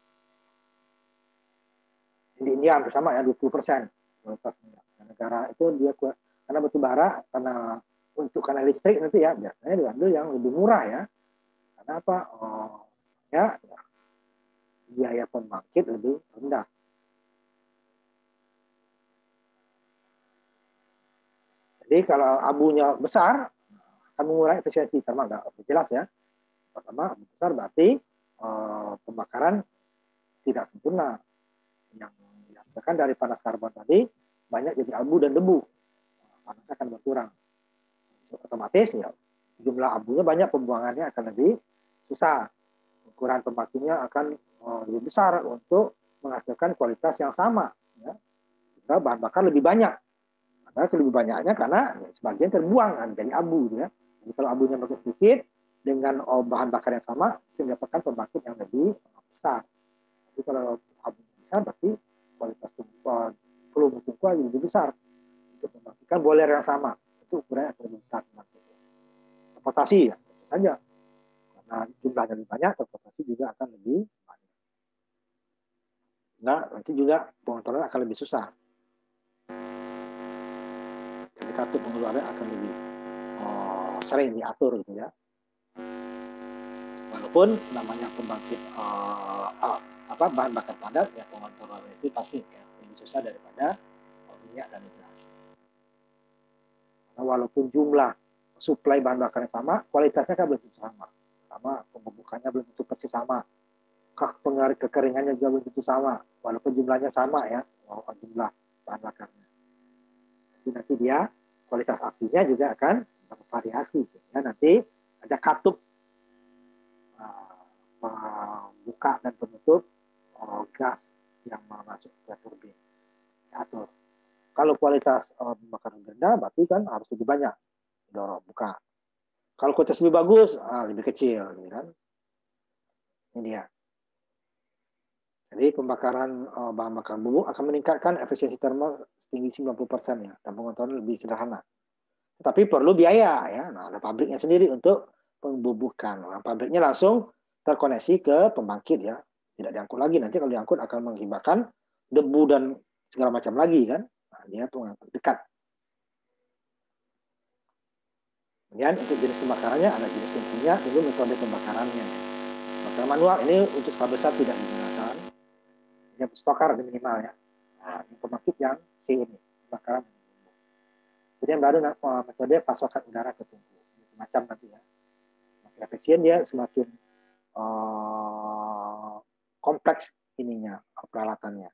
Di India hampir sama ya dua puluh persen. Negara itu dia karena batu bara karena untuk karena listrik nanti ya biasanya diambil yang lebih murah ya. Karena apa? Oh, ya, ya biaya pembangkit lebih rendah. Jadi kalau abunya besar akan mengurangi efisiensi, terma nggak jelas ya. Pertama besar berarti uh, pembakaran tidak sempurna. Yang dihasilkan dari panas karbon tadi banyak jadi abu dan debu, panasnya akan berkurang. Otomatis ya jumlah abunya banyak, pembuangannya akan lebih susah. Ukuran pembangkitnya akan uh, lebih besar untuk menghasilkan kualitas yang sama. Ya. Kita bahan bakar lebih banyak. Karena lebih banyaknya karena ya, sebagian terbuang kan jadi abu. Ya. Jadi kalau abunya makin sedikit dengan oh, bahan bakar yang sama, kita mendapatkan pembangkit yang lebih besar. Jadi kalau abu besar berarti kualitas volume tungku lebih besar untuk membangkitkan boiler yang sama. Itu ukurannya akan lebih besar. Transportasi ya, tentu saja. Karena jumlahnya lebih banyak, transportasi juga akan lebih banyak. Nah, nanti juga pengontrolan akan lebih susah. Jadi kartu pengeluaran akan lebih oh, sering diatur gitu ya. Walaupun namanya pembangkit uh, uh, apa bahan bakar padat ya pengontrolan itu pasti ya, lebih susah daripada minyak dan gas. Nah, walaupun jumlah suplai bahan bakar yang sama, kualitasnya kan belum tentu sama. Sama pembubukannya belum tentu persis sama. Kekeringannya juga belum tentu sama. Walaupun jumlahnya sama ya, jumlah bahan bakarnya. Jadi nanti dia kualitas apinya juga akan bervariasi. Sehingga nanti ada katup buka dan penutup uh, gas yang masuk ke turbin diatur. Kalau kualitas uh, makanan rendah berarti kan harus lebih banyak dorong buka. Kalau kualitas lebih bagus uh, lebih kecil, gitu kan? Ini dia. Jadi pembakaran uh, bahan bakar bubuk akan meningkatkan efisiensi termal setinggi sembilan puluh persen ya, dan pengontrolan lebih sederhana. Tapi perlu biaya ya. Nah, ada pabriknya sendiri untuk pembubukan. Nah, pabriknya langsung terkoneksi ke pembangkit ya. Tidak diangkut lagi. Nanti kalau diangkut akan mengakibatkan debu dan segala macam lagi kan. Nah, dia pengangkut dekat. Kemudian untuk jenis pembakarannya ada jenis tungkunya, itu metode pembakarannya. Pembakaran manual ini untuk skala besar tidak digunakan. Ini stokar minimal ya. Nah, ini pembangkit yang C ini, pembakaran. Jadi yang baru metode pasokan udara ke tungku. Macam nanti ya. Semakin efisien dia, semakin uh, kompleks ininya, peralatannya.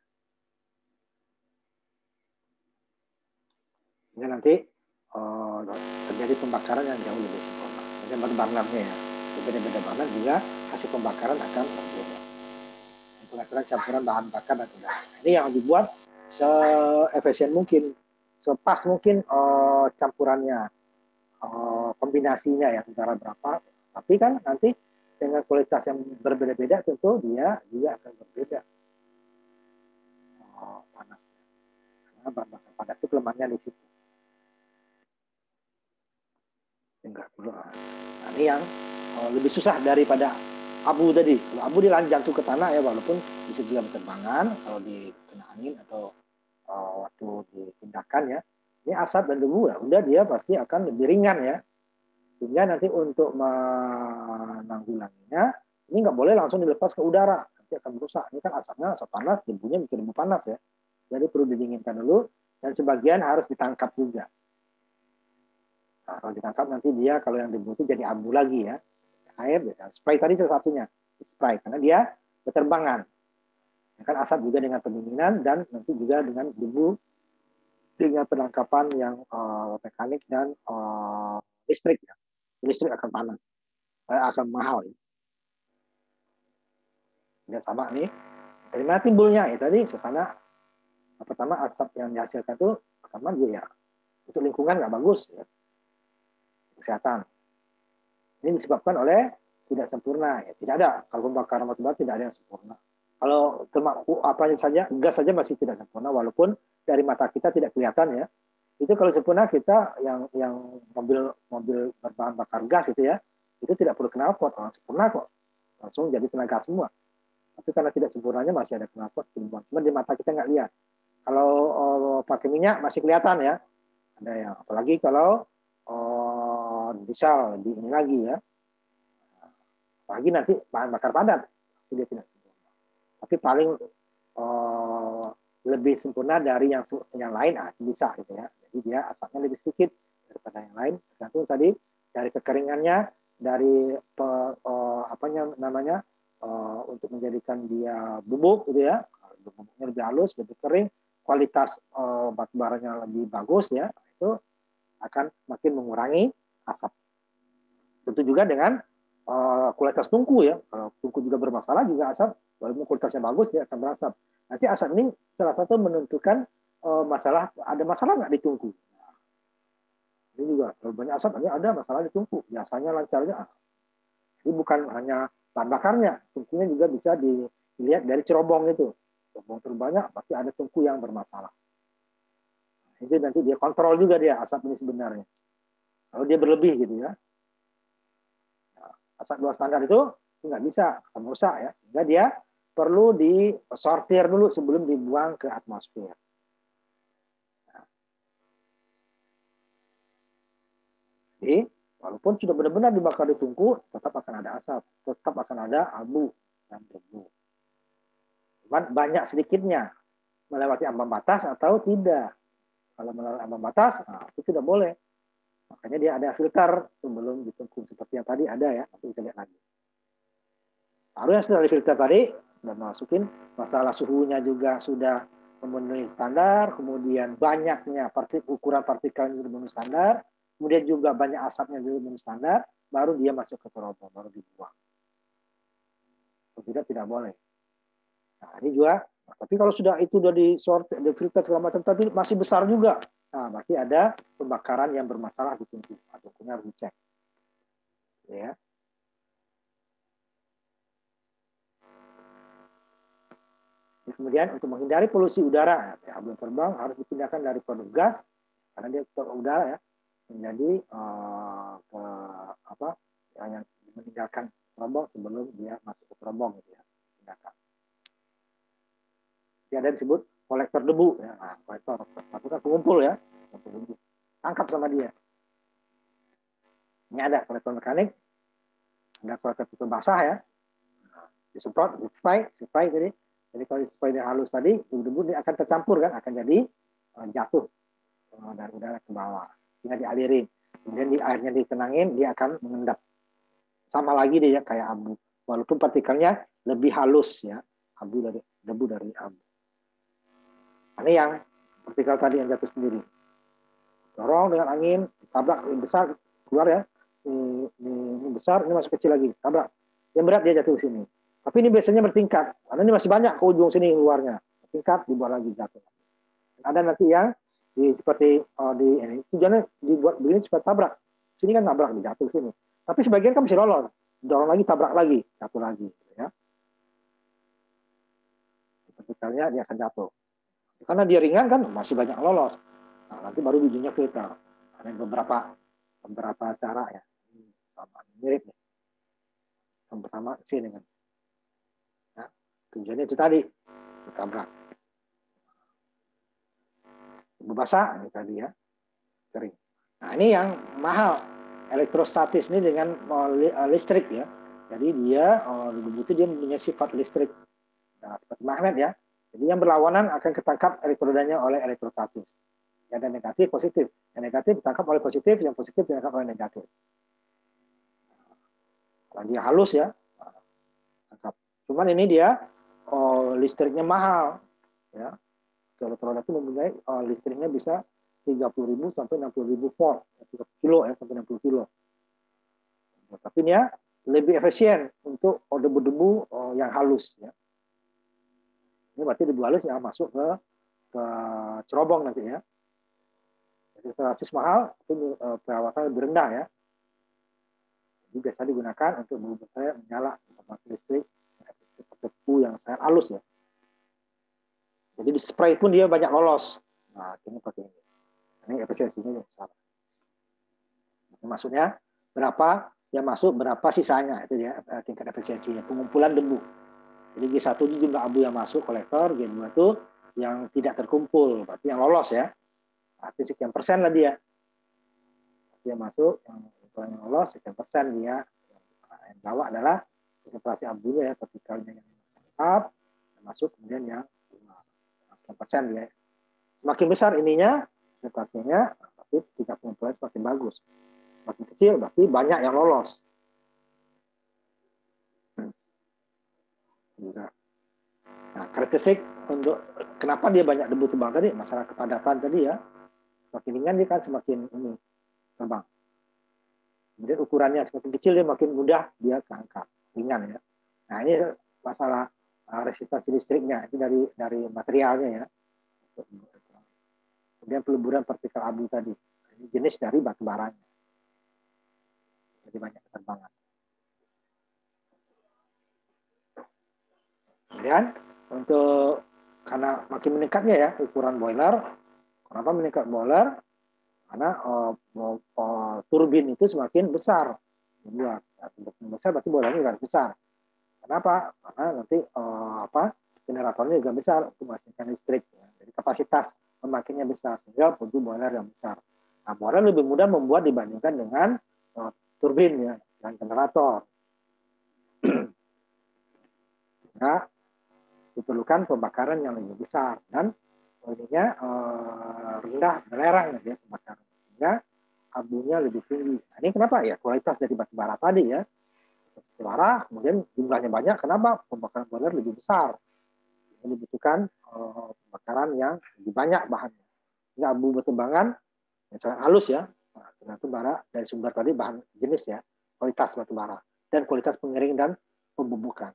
Ini nanti uh, terjadi pembakaran yang jauh lebih sempurna. Ini baru burnernya ya. Beda-beda burner juga hasil pembakaran akan berbeda. Pengaturan campuran bahan bakar dan udara. Ini yang dibuat se-efisien mungkin, sepas mungkin uh, campurannya, uh, kombinasinya ya, udara berapa. Tapi kan nanti dengan kualitas yang berbeda-beda tentu dia juga akan berbeda. uh, panas. Karena bahan bakar padat itu kelemahannya di situ. Enggak perlu. Nah, ini yang uh, lebih susah daripada abu tadi. Kalau abu dia jatuh ke tanah ya, walaupun bisa juga berterbangan kalau dikena angin atau uh, waktu dipindahkan ya. Ini asap dan debu ya, udah dia pasti akan lebih ringan ya. Sehingga nanti untuk menanggulanginya, ini nggak boleh langsung dilepas ke udara, nanti akan merusak. Ini kan asapnya asap panas, debunya bikin debu panas ya. Jadi perlu didinginkan dulu, dan sebagian harus ditangkap juga. Nah, kalau ditangkap nanti dia kalau yang debu itu jadi abu lagi ya. Air, ya. Spray tadi salah satunya, spray karena dia berterbangan. Ya kan asap juga dengan pendinginan dan nanti juga dengan debu dengan penangkapan yang uh, mekanik dan uh, listrik ya. Listrik akan panas, eh, akan mahal ya. Ya sama nih. Dari mana timbulnya? Ya tadi karena pertama asap yang dihasilkan itu pertama dia ya untuk lingkungan nggak bagus ya. Kesehatan. Ini disebabkan oleh tidak sempurna ya. Tidak ada kalau pembakaran batubara tidak ada yang sempurna. Kalau termasuk apa saja gas saja masih tidak sempurna walaupun dari mata kita tidak kelihatan ya. Itu kalau sempurna kita yang yang mobil mobil berbahan bakar gas itu ya, itu tidak perlu knalpot, orang sempurna kok. Langsung jadi tenaga semua. Tapi karena tidak sempurnanya masih ada knalpot, cuma di mata kita nggak lihat. Kalau oh, pakai minyak masih kelihatan ya. Ada yang apalagi kalau oh, diesel di ini lagi ya. Apalagi nanti bahan bakar padat, itu dia tidak sempurna. Tapi paling oh, lebih sempurna dari yang yang lain ah, bisa gitu ya. Jadi dia asapnya lebih sedikit daripada yang lain. Tergantung tadi dari kekeringannya, dari pe, oh, apanya namanya uh, untuk menjadikan dia bubuk gitu ya. Bubuknya lebih halus, lebih kering, kualitas uh, batu baranya lebih bagus ya. Itu akan makin mengurangi asap. Tentu juga dengan uh, kualitas tungku ya. Kalau tungku juga bermasalah juga asap, walaupun kualitasnya bagus dia akan berasap. Nanti asap ini salah satu menentukan uh, masalah ada masalah nggak di tungku. Nah, ini juga kalau banyak asap ada masalah di tungku. Biasanya lancarnya. Ini bukan hanya bahan bakarnya, tungkunya juga bisa dilihat dari cerobong itu. Cerobong terbanyak pasti ada tungku yang bermasalah. Itu nanti dia kontrol juga dia asap ini sebenarnya. Kalau dia berlebih gitu ya. Asap dua standar itu nggak bisa merusak ya, sehingga dia perlu disortir dulu sebelum dibuang ke atmosfer. Nah, jadi walaupun sudah benar-benar dibakar di tungku, tetap akan ada asap, tetap akan ada abu dan debu. Cuman banyak sedikitnya melewati ambang batas atau tidak. Kalau melewati ambang batas, nah, itu tidak boleh. Makanya dia ada filter sebelum ditungku seperti yang tadi ada ya, nanti kita lihat lagi. Lalu yang sudah filter tadi, sudah masukin masalah suhunya juga sudah memenuhi standar, kemudian banyaknya partik, ukuran partikel yang memenuhi standar, kemudian juga banyak asapnya juga memenuhi standar, baru dia masuk ke cerobong, baru dibuang. Kalau tidak, tidak boleh. Nah, ini juga, tapi kalau sudah itu sudah disortir, difilter segala macam tadi masih besar juga. Nah, berarti ada pembakaran yang bermasalah di tungku. Tungkunya harus dicek. Ya. Kemudian untuk menghindari polusi udara, ya, abu terbang harus dipindahkan dari produk gas karena dia ke udara ya, menjadi uh, ke apa yang meninggalkan cerobong sebelum dia masuk ke cerobong gitu ya. Pindahkan. Dia ada disebut kolektor debu ya, nah, kolektor itu kan pengumpul ya, debu. Tangkap sama dia. Ini ada kolektor mekanik, ada kolektor itu basah ya, nah, disemprot, dispray, spray jadi. Jadi kalau spray halus tadi, debu-debu dia akan tercampur kan, akan jadi uh, jatuh uh, dari udara ke bawah. Tinggal dialirin. Kemudian di airnya ditenangin, dia akan mengendap. Sama lagi dia kayak abu. Walaupun partikelnya lebih halus ya, abu dari debu dari abu. Ini yang partikel tadi yang jatuh sendiri. Dorong dengan angin, tabrak ini besar keluar ya. Ini, ini, ini besar, ini masuk kecil lagi, tabrak. Yang berat dia jatuh ke sini. Tapi ini biasanya bertingkat, karena ini masih banyak ke ujung sini luarnya. Bertingkat, dibuat lagi jatuh. Ada nanti yang di, seperti uh, di ini, tujuannya dibuat begini supaya tabrak. Sini kan tabrak, jatuh sini. Tapi sebagian kan masih lolos. Dorong lagi, tabrak lagi, jatuh lagi. Ya. Partikelnya dia akan jatuh. Karena dia ringan kan masih banyak lolos. Nah, nanti baru bijinya filter. Ada beberapa beberapa cara ya. Sama mirip nih. Yang pertama C dengan. Nah, tujuannya itu tadi ditabrak. Basah ini tadi ya, kering. Nah ini yang mahal, elektrostatis ini dengan listrik ya. Jadi dia oh, itu dia punya sifat listrik, nah, seperti magnet ya. Jadi yang berlawanan akan ketangkap elektrodanya oleh elektrostatis. Yang ada negatif, positif. Yang negatif ditangkap oleh positif, yang positif ditangkap oleh negatif. Kalau dia halus ya, tangkap. Cuman ini dia oh, listriknya mahal, ya. Elektroda itu mempunyai uh, listriknya bisa tiga puluh ribu sampai enam puluh ribu volt, tiga puluh kilo ya sampai enam puluh kilo. Nah, tapi ini ya lebih efisien untuk debu-debu uh, yang halus ya. Ini berarti debu halus yang masuk ke ke cerobong nanti ya. Jadi relatif mahal itu uh, perawatan lebih rendah ya. Jadi biasa digunakan untuk debu baterai menyala mati listrik debu yang sangat halus ya. Jadi di spray pun dia banyak lolos. Nah, ini pakai ini. Ini efisiensinya sama. Maksudnya berapa yang masuk, berapa sisanya itu dia tingkat efisiensinya. Pengumpulan debu. Jadi G satu itu jumlah abu yang masuk kolektor, G dua itu yang tidak terkumpul, berarti yang lolos ya. Berarti sekian persen lah dia. Berarti yang masuk, yang, yang lolos sekian persen dia. Yang bawah adalah konsentrasi abunya ya, partikelnya yang tetap masuk, kemudian yang sekian persen dia. Semakin besar ininya, konsentrasinya, tapi tingkat pengumpulan semakin bagus. Semakin kecil, berarti banyak yang lolos. Nah, karakteristik untuk kenapa dia banyak debu terbang tadi, masalah kepadatan tadi ya, semakin ringan dia kan semakin ini terbang. Kemudian ukurannya semakin kecil dia makin mudah dia keangkat, ringan ya. Nah ini masalah resistansi listriknya itu dari dari materialnya ya. Kemudian peleburan partikel abu tadi, ini jenis dari batu baranya. Jadi banyak keterbangan. Kemudian untuk karena makin meningkatnya ya ukuran boiler, kenapa meningkat boiler? Karena uh, uh, turbin itu semakin besar, buat semakin besar berarti boilernya juga besar. Kenapa? Karena nanti uh, apa generatornya juga besar untuk menghasilkan listrik. Ya. Jadi kapasitas pembangkitnya besar sehingga butuh boiler yang besar. Nah, boiler lebih mudah membuat dibandingkan dengan uh, turbin ya dan generator. Nah, diperlukan pembakaran yang lebih besar dan ininya uh, rendah belerang ya pembakaran sehingga abunya lebih tinggi. Nah, ini kenapa ya kualitas dari batu bara tadi ya batu bara kemudian jumlahnya banyak kenapa pembakaran boiler lebih besar ini dibutuhkan uh, pembakaran yang lebih banyak bahannya. Ini abu bertembangan yang sangat halus ya nah, batu bara dari sumber tadi bahan jenis ya kualitas batu bara dan kualitas pengering dan pembubukan.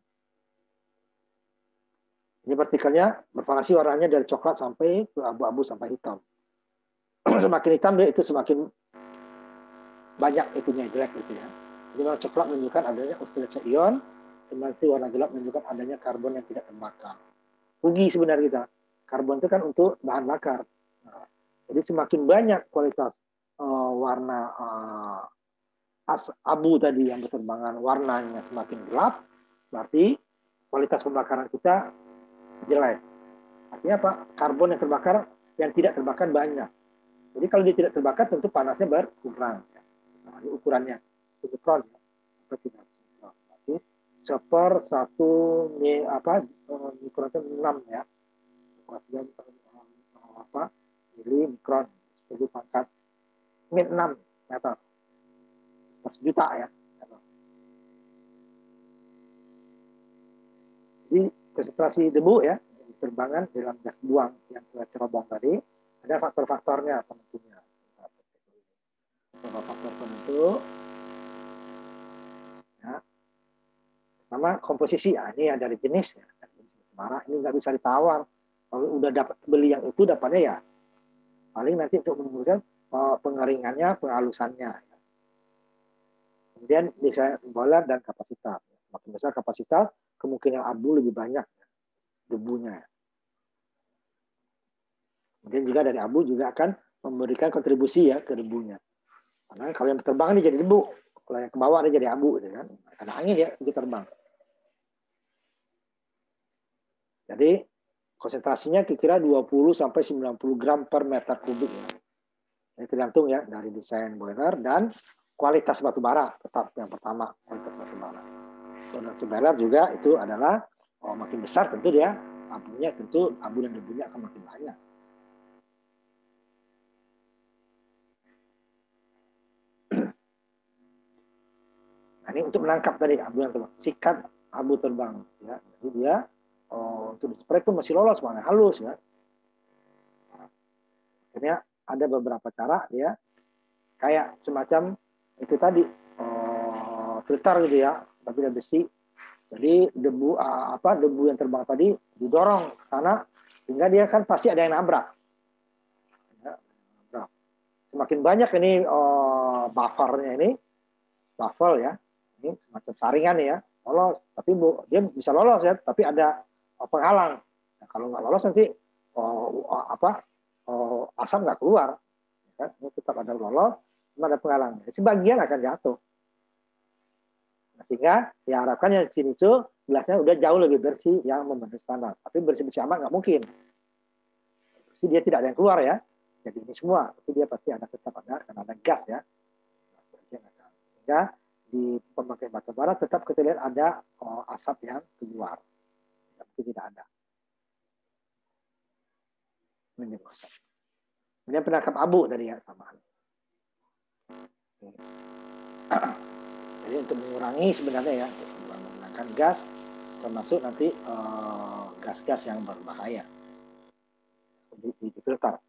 Ini partikelnya bervariasi warnanya dari coklat sampai ke abu-abu sampai hitam. Semakin hitam dia itu semakin banyak itunya jelek itu ya. Jadi warna coklat menunjukkan adanya oscillation ion, sementara warna gelap menunjukkan adanya karbon yang tidak terbakar. Rugi sebenarnya kita. Karbon itu kan untuk bahan bakar. Nah, jadi semakin banyak kualitas uh, warna uh, abu tadi yang berterbangan warnanya semakin gelap, berarti kualitas pembakaran kita jelek. Artinya apa? Karbon yang terbakar, yang tidak terbakar banyak. Jadi kalau dia tidak terbakar, tentu panasnya berkurang. Nah, ini ukurannya, mikron. Berarti seper satu apa mikron itu enam ya. Kemudian apa? Mili mikron sebagai pangkat min enam meter per sejuta ya. Jadi konsentrasi debu ya terbangan dalam gas buang yang ke cerobong tadi ada faktor-faktornya penentunya. Beberapa faktor penentu. Ya. Pertama komposisi, ya, ini yang dari jenis ya. Marah ini nggak bisa ditawar. Kalau udah dapat beli yang itu dapatnya ya paling nanti untuk menunjukkan pengeringannya, penghalusannya. Ya. Kemudian bisa boiler dan kapasitas. Semakin besar kapasitas, kemungkinan abu lebih banyak debunya. Kemudian juga dari abu juga akan memberikan kontribusi ya ke debunya. Karena kalau yang terbang ini jadi debu, kalau yang ke bawah dia jadi abu, gitu kan? Karena angin ya itu terbang. Jadi konsentrasinya kira-kira dua puluh sampai sembilan puluh gram per meter kubik ya. Ini tergantung ya dari desain boiler dan kualitas batu bara, tetap yang pertama kualitas batu bara. Kualitas boiler juga itu adalah oh, makin besar tentu dia abunya tentu abu dan debunya akan makin banyak. Nah, ini untuk menangkap tadi abu yang terbang, sikat abu terbang ya. Jadi dia oh, untuk spray itu masih lolos, mana halus ya. Akhirnya ada beberapa cara dia kayak semacam itu tadi oh, filter gitu ya, tapi dari besi. Jadi debu apa debu yang terbang tadi didorong ke sana sehingga dia kan pasti ada yang nabrak. Ya, nabrak. Semakin banyak ini oh, buffernya ini, buffel ya, ini semacam saringan ya, lolos. Tapi bu, dia bisa lolos ya, tapi ada oh, penghalang. Nah, kalau nggak lolos nanti oh, apa oh, asam nggak keluar. Ya, ini tetap ada lolos, cuma ada penghalang. Sebagian akan jatuh. Sehingga diharapkan yang di sini itu gelasnya udah jauh lebih bersih yang memenuhi standar. Tapi bersih-bersih amat nggak mungkin. Bersih dia tidak ada yang keluar ya. Jadi ini semua, tapi dia pasti ada tetap ada karena ada gas ya. Sehingga di pemakaian batu bara tetap kita lihat ada oh, asap yang keluar. Tapi tidak ada. Ini asap. Ini penangkap abu tadi ya sama. Jadi untuk mengurangi sebenarnya ya, menggunakan gas, termasuk nanti gas-gas uh, yang berbahaya di, di filter.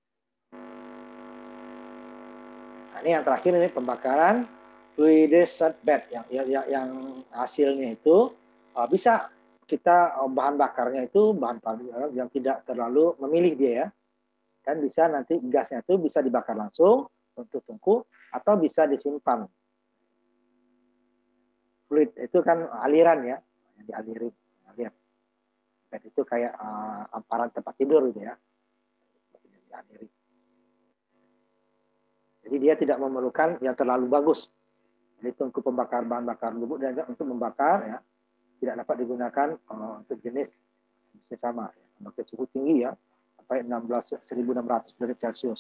Nah, ini yang terakhir ini pembakaran fluidized bed yang, yang, yang hasilnya itu uh, bisa kita uh, bahan bakarnya itu bahan bakar yang tidak terlalu memilih dia ya, kan bisa nanti gasnya itu bisa dibakar langsung untuk tungku atau bisa disimpan. Fluid itu kan aliran ya, yang dialiri, alir. Bed itu kayak uh, amparan tempat tidur gitu ya, dialiri. Jadi dia tidak memerlukan yang terlalu bagus. Jadi tungku pembakar bahan bakar bubuk dan untuk membakar ya tidak dapat digunakan uh, untuk jenis sama ya. Memakai suhu tinggi ya sampai seribu enam ratus derajat Celcius.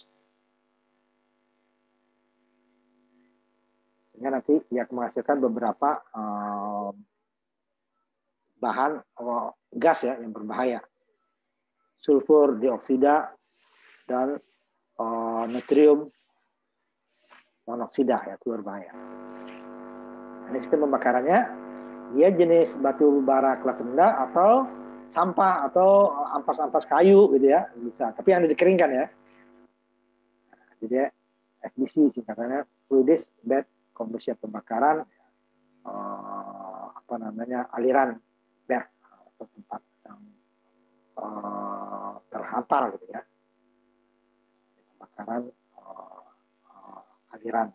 Sehingga nanti dia menghasilkan beberapa uh, bahan uh, gas ya yang berbahaya. Sulfur dioksida dan uh, natrium monoksida ya itu berbahaya. Ini sistem pembakarannya dia jenis batu bara kelas rendah atau sampah atau ampas-ampas kayu gitu ya bisa. Tapi yang dikeringkan ya. Jadi F B C singkatannya fluidized bed kompresi pembakaran uh, apa namanya aliran bed atau tempat yang uh, terhampar gitu ya. Pembakaran uh, uh, aliran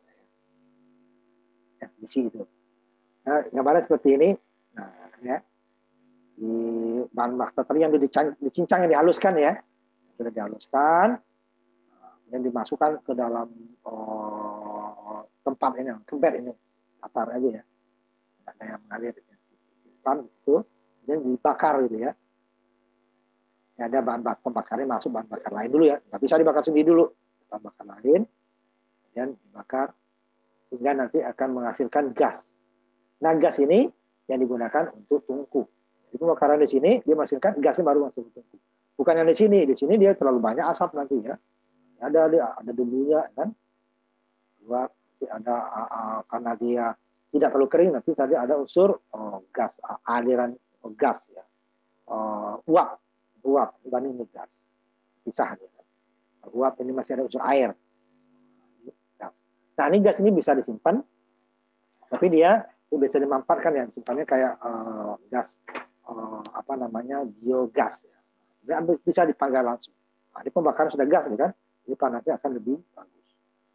F B C itu. Nah, gambarnya seperti ini. Nah, ya. Di bahan bakar tadi yang dicincang yang dihaluskan ya. Sudah dihaluskan dan dimasukkan ke dalam oh, tempat ini, ke bed ini. Latar aja ya. Ada yang mengalir simpan itu dan dibakar gitu ya. Ya ada bahan bakar pembakarnya masuk bahan bakar lain dulu ya. Nggak bisa dibakar sendiri dulu. Bahan bakar lain dan dibakar sehingga nanti akan menghasilkan gas. Nah, gas ini yang digunakan untuk tungku. Jadi pembakaran di sini dia menghasilkan gasnya baru masuk ke tungku. Bukan yang di sini. Di sini dia terlalu banyak asap nanti ya. Ada ada debunya kan. Dua ada uh, karena dia tidak terlalu kering nanti tadi ada unsur oh, gas uh, aliran oh, gas ya. Uh, uap, uap dibanding gas. Pisah dia. Uap ini masih ada unsur air. Gas. Nah, ini gas ini bisa disimpan tapi dia bisa dimanfaatkan ya, simpannya kayak uh, gas uh, apa namanya biogas ya. Dia bisa dipanggang langsung. Nah, ini pembakaran sudah gas kan, ini panasnya akan lebih bagus.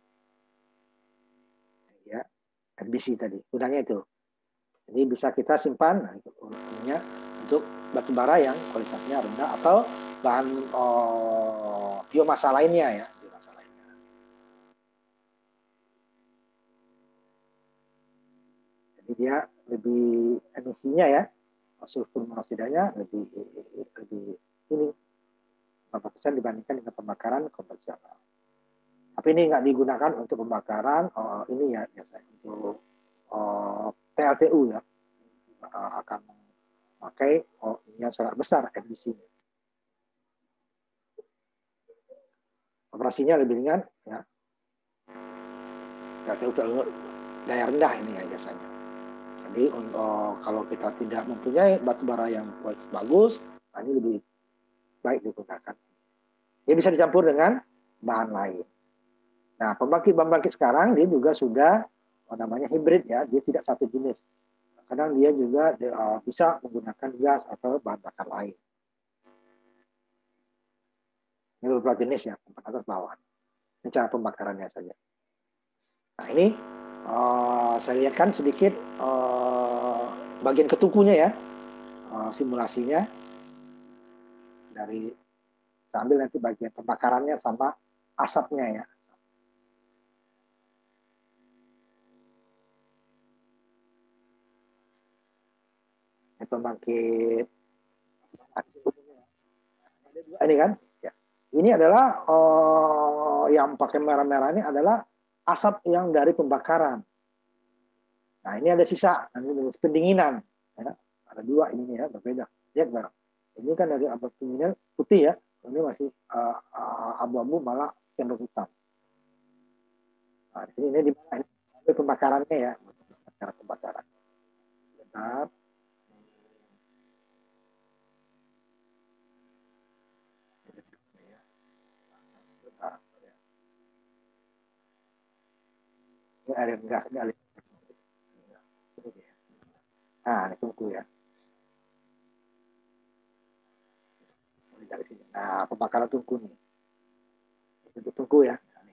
Ya, F B C tadi, gudangnya itu. Jadi bisa kita simpan nah, itu, untuk batu bara yang kualitasnya rendah atau bahan oh, biomasa lainnya ya. Biomasa lainnya. Jadi dia lebih emisinya ya, sulfur monoksidanya lebih lebih ini berapa persen dibandingkan dengan pembakaran konvensional. Tapi ini nggak digunakan untuk pembakaran oh, ini ya biasanya untuk oh, P L T U ya, akan memakai oh, yang sangat besar emisinya. Operasinya lebih ringan ya. P L T U daya rendah ini ya biasanya. Jadi untuk kalau kita tidak mempunyai batubara yang bagus, ini lebih baik digunakan. Dia bisa dicampur dengan bahan lain. Nah, pembangkit-pembangkit sekarang dia juga sudah oh, namanya hibrid ya, dia tidak satu jenis. Kadang dia juga uh, bisa menggunakan gas atau bahan bakar lain. Ini beberapa jenis ya, atas bawah. Ini cara pembakarannya saja. Nah ini uh, saya lihatkan sedikit uh, bagian ketukunya ya, uh, simulasinya dari sambil nanti bagian pembakarannya sama asapnya ya. Ini pembangkit ini kan, ya. Ini adalah uh, yang pakai merah-merah ini adalah asap yang dari pembakaran. Nah ini ada sisa, ini pendinginan. Ya. Ada dua ini ya berbeda. Lihat barang. Ini kan dari asap pendinginan putih ya. Ini masih uh, uh, abu-abu malah cenderung hitam. Nah, di sini ini di mana ini pembakarannya ya, cara pembakaran. Bentar. Ini air gas, ini air. Nah, ini tungku ya. Dari sini. Nah, pembakaran tungku nih. Itu tungku ya.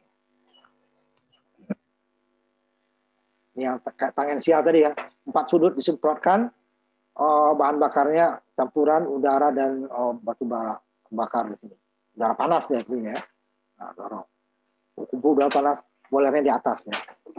Ini yang tangensial tadi ya. Empat sudut disemprotkan oh, bahan bakarnya campuran udara dan oh, batu bara bakar di sini. Udara panas ya ini ya. Nah, dorong. Kumpul udara panas, boilernya di atasnya.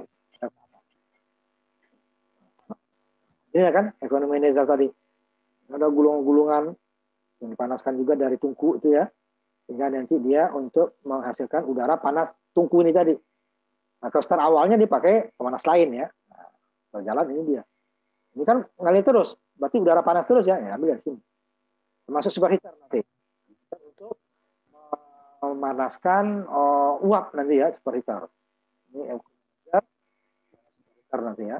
Ini ya kan ekonomi Nezar tadi. Ada gulung-gulungan yang dipanaskan juga dari tungku itu ya. Sehingga nanti dia untuk menghasilkan udara panas tungku ini tadi. Nah, toaster awalnya dipakai pemanas lain ya. Nah, jalan ini dia. Ini kan ngalir terus, berarti udara panas terus ya. Ya ambil dari sini. Termasuk superheater nanti. Untuk memanaskan uh, uap nanti ya superheater. Ini superheater nanti ya.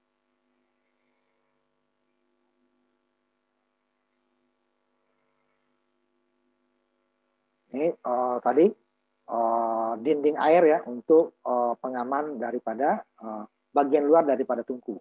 Ini uh, tadi uh, dinding air ya untuk uh, pengaman daripada uh, bagian luar daripada tungku.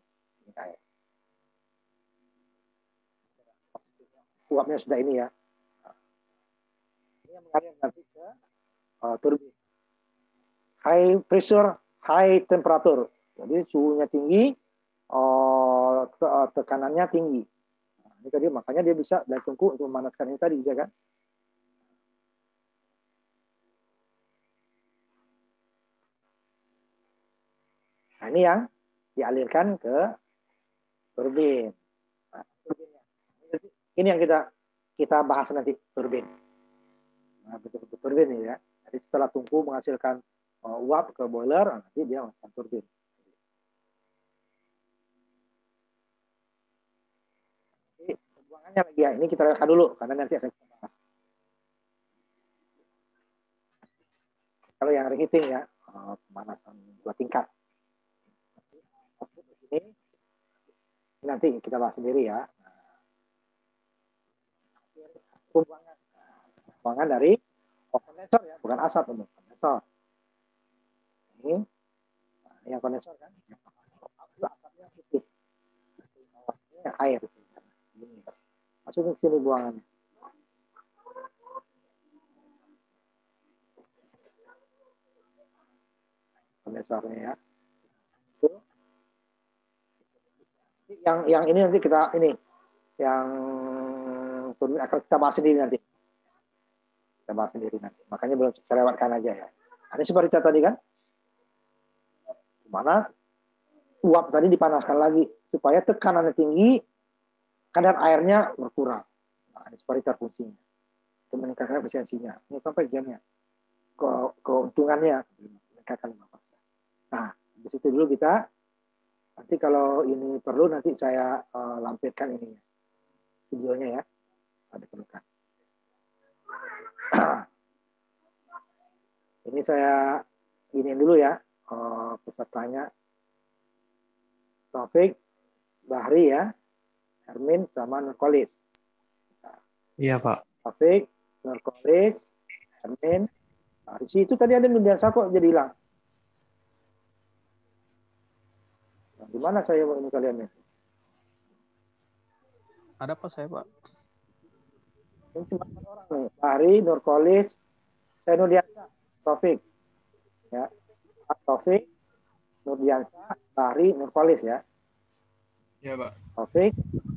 Uapnya sudah ini ya. Ini yang mengalir nanti ke uh, turbin. High pressure, high temperature. Jadi suhunya tinggi, uh, tekanannya tinggi. Nah, ini tadi makanya dia bisa dari tungku untuk memanaskan ini tadi juga kan. Nah, ini yang dialirkan ke turbin. Nah, ini yang kita kita bahas nanti turbin. Nah, bentuk-bentuk turbin ini ya. Jadi setelah tungku menghasilkan uh, uap ke boiler, nanti dia menghasilkan turbin. Ini pembuangannya lagi ya. Ini kita lihat dulu karena nanti akan kita bahas. Kalau yang reheating ya, uh, pemanasan dua tingkat. Ini nanti kita bahas sendiri ya. Pembuangan, pembuangan dari kondensor ya, bukan asap untuk kondensor. Ini, nah, ini yang kondensor kan, asapnya putih, ini air. Ini. Masukin ke sini buangannya. Kondensornya ya. Itu. Yang yang ini nanti kita ini yang turbin akan kita bahas sendiri nanti. kita bahas sendiri nanti. Makanya belum saya lewatkan aja ya. Nah, ini seperti tadi kan, mana uap tadi dipanaskan lagi supaya tekanannya tinggi, kadar airnya berkurang. Nah, ini seperti fungsinya. Itu meningkatkan efisiensinya. Ini sampai bagiannya. Ke, keuntungannya meningkatkan lima persen. Nah, di situ dulu kita. Nanti kalau ini perlu nanti saya uh, lampirkan ini videonya ya. Ada perlukan. Ini saya ini dulu ya uh, pesertanya. Taufik, Bahri ya, Hermin sama Nurkolis. Iya Pak. Taufik, Nurkolis, Hermin. Nah, di situ tadi ada Nurdiansa kok jadi hilang. Nah, di mana saya ini kalian nih? Ada apa saya Pak? Ini cuma empat orang nih. Bahri, Nurkolis, saya Nurdiansa, Taufik. Ya. Taufik, Nurdiansa, Bahri, Nurkolis ya. Iya Pak. Taufik,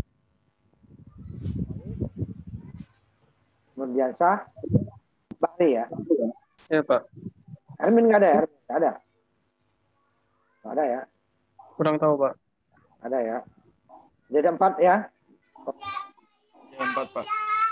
Nurdiansa, Bahri ya. Iya Pak. Hermin nggak ada, Hermin nggak ada. Nggak ada ya. Kurang tahu Pak. Ada ya. Jadi empat ya. Ya, empat Pak.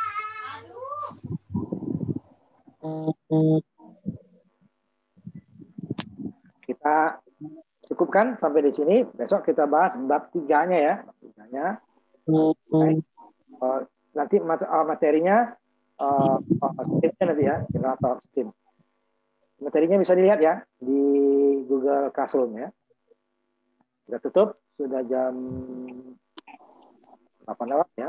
Kita cukupkan sampai di sini. Besok kita bahas bab tiganya ya. Bab tiganya. Baik. Uh, nanti materinya uh, steamnya nanti ya. Generator steam. Materinya bisa dilihat ya di Google Classroom ya. Sudah tutup. Sudah jam delapan lewat ya.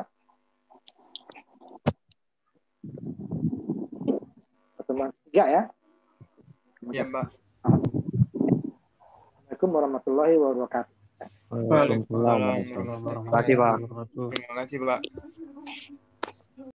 Pertemuan tiga ya. Iya Mbak. Assalamualaikum warahmatullahi wabarakatuh. Waalaikumsalam warahmatullahi wabarakatuh. Terima kasih Pak.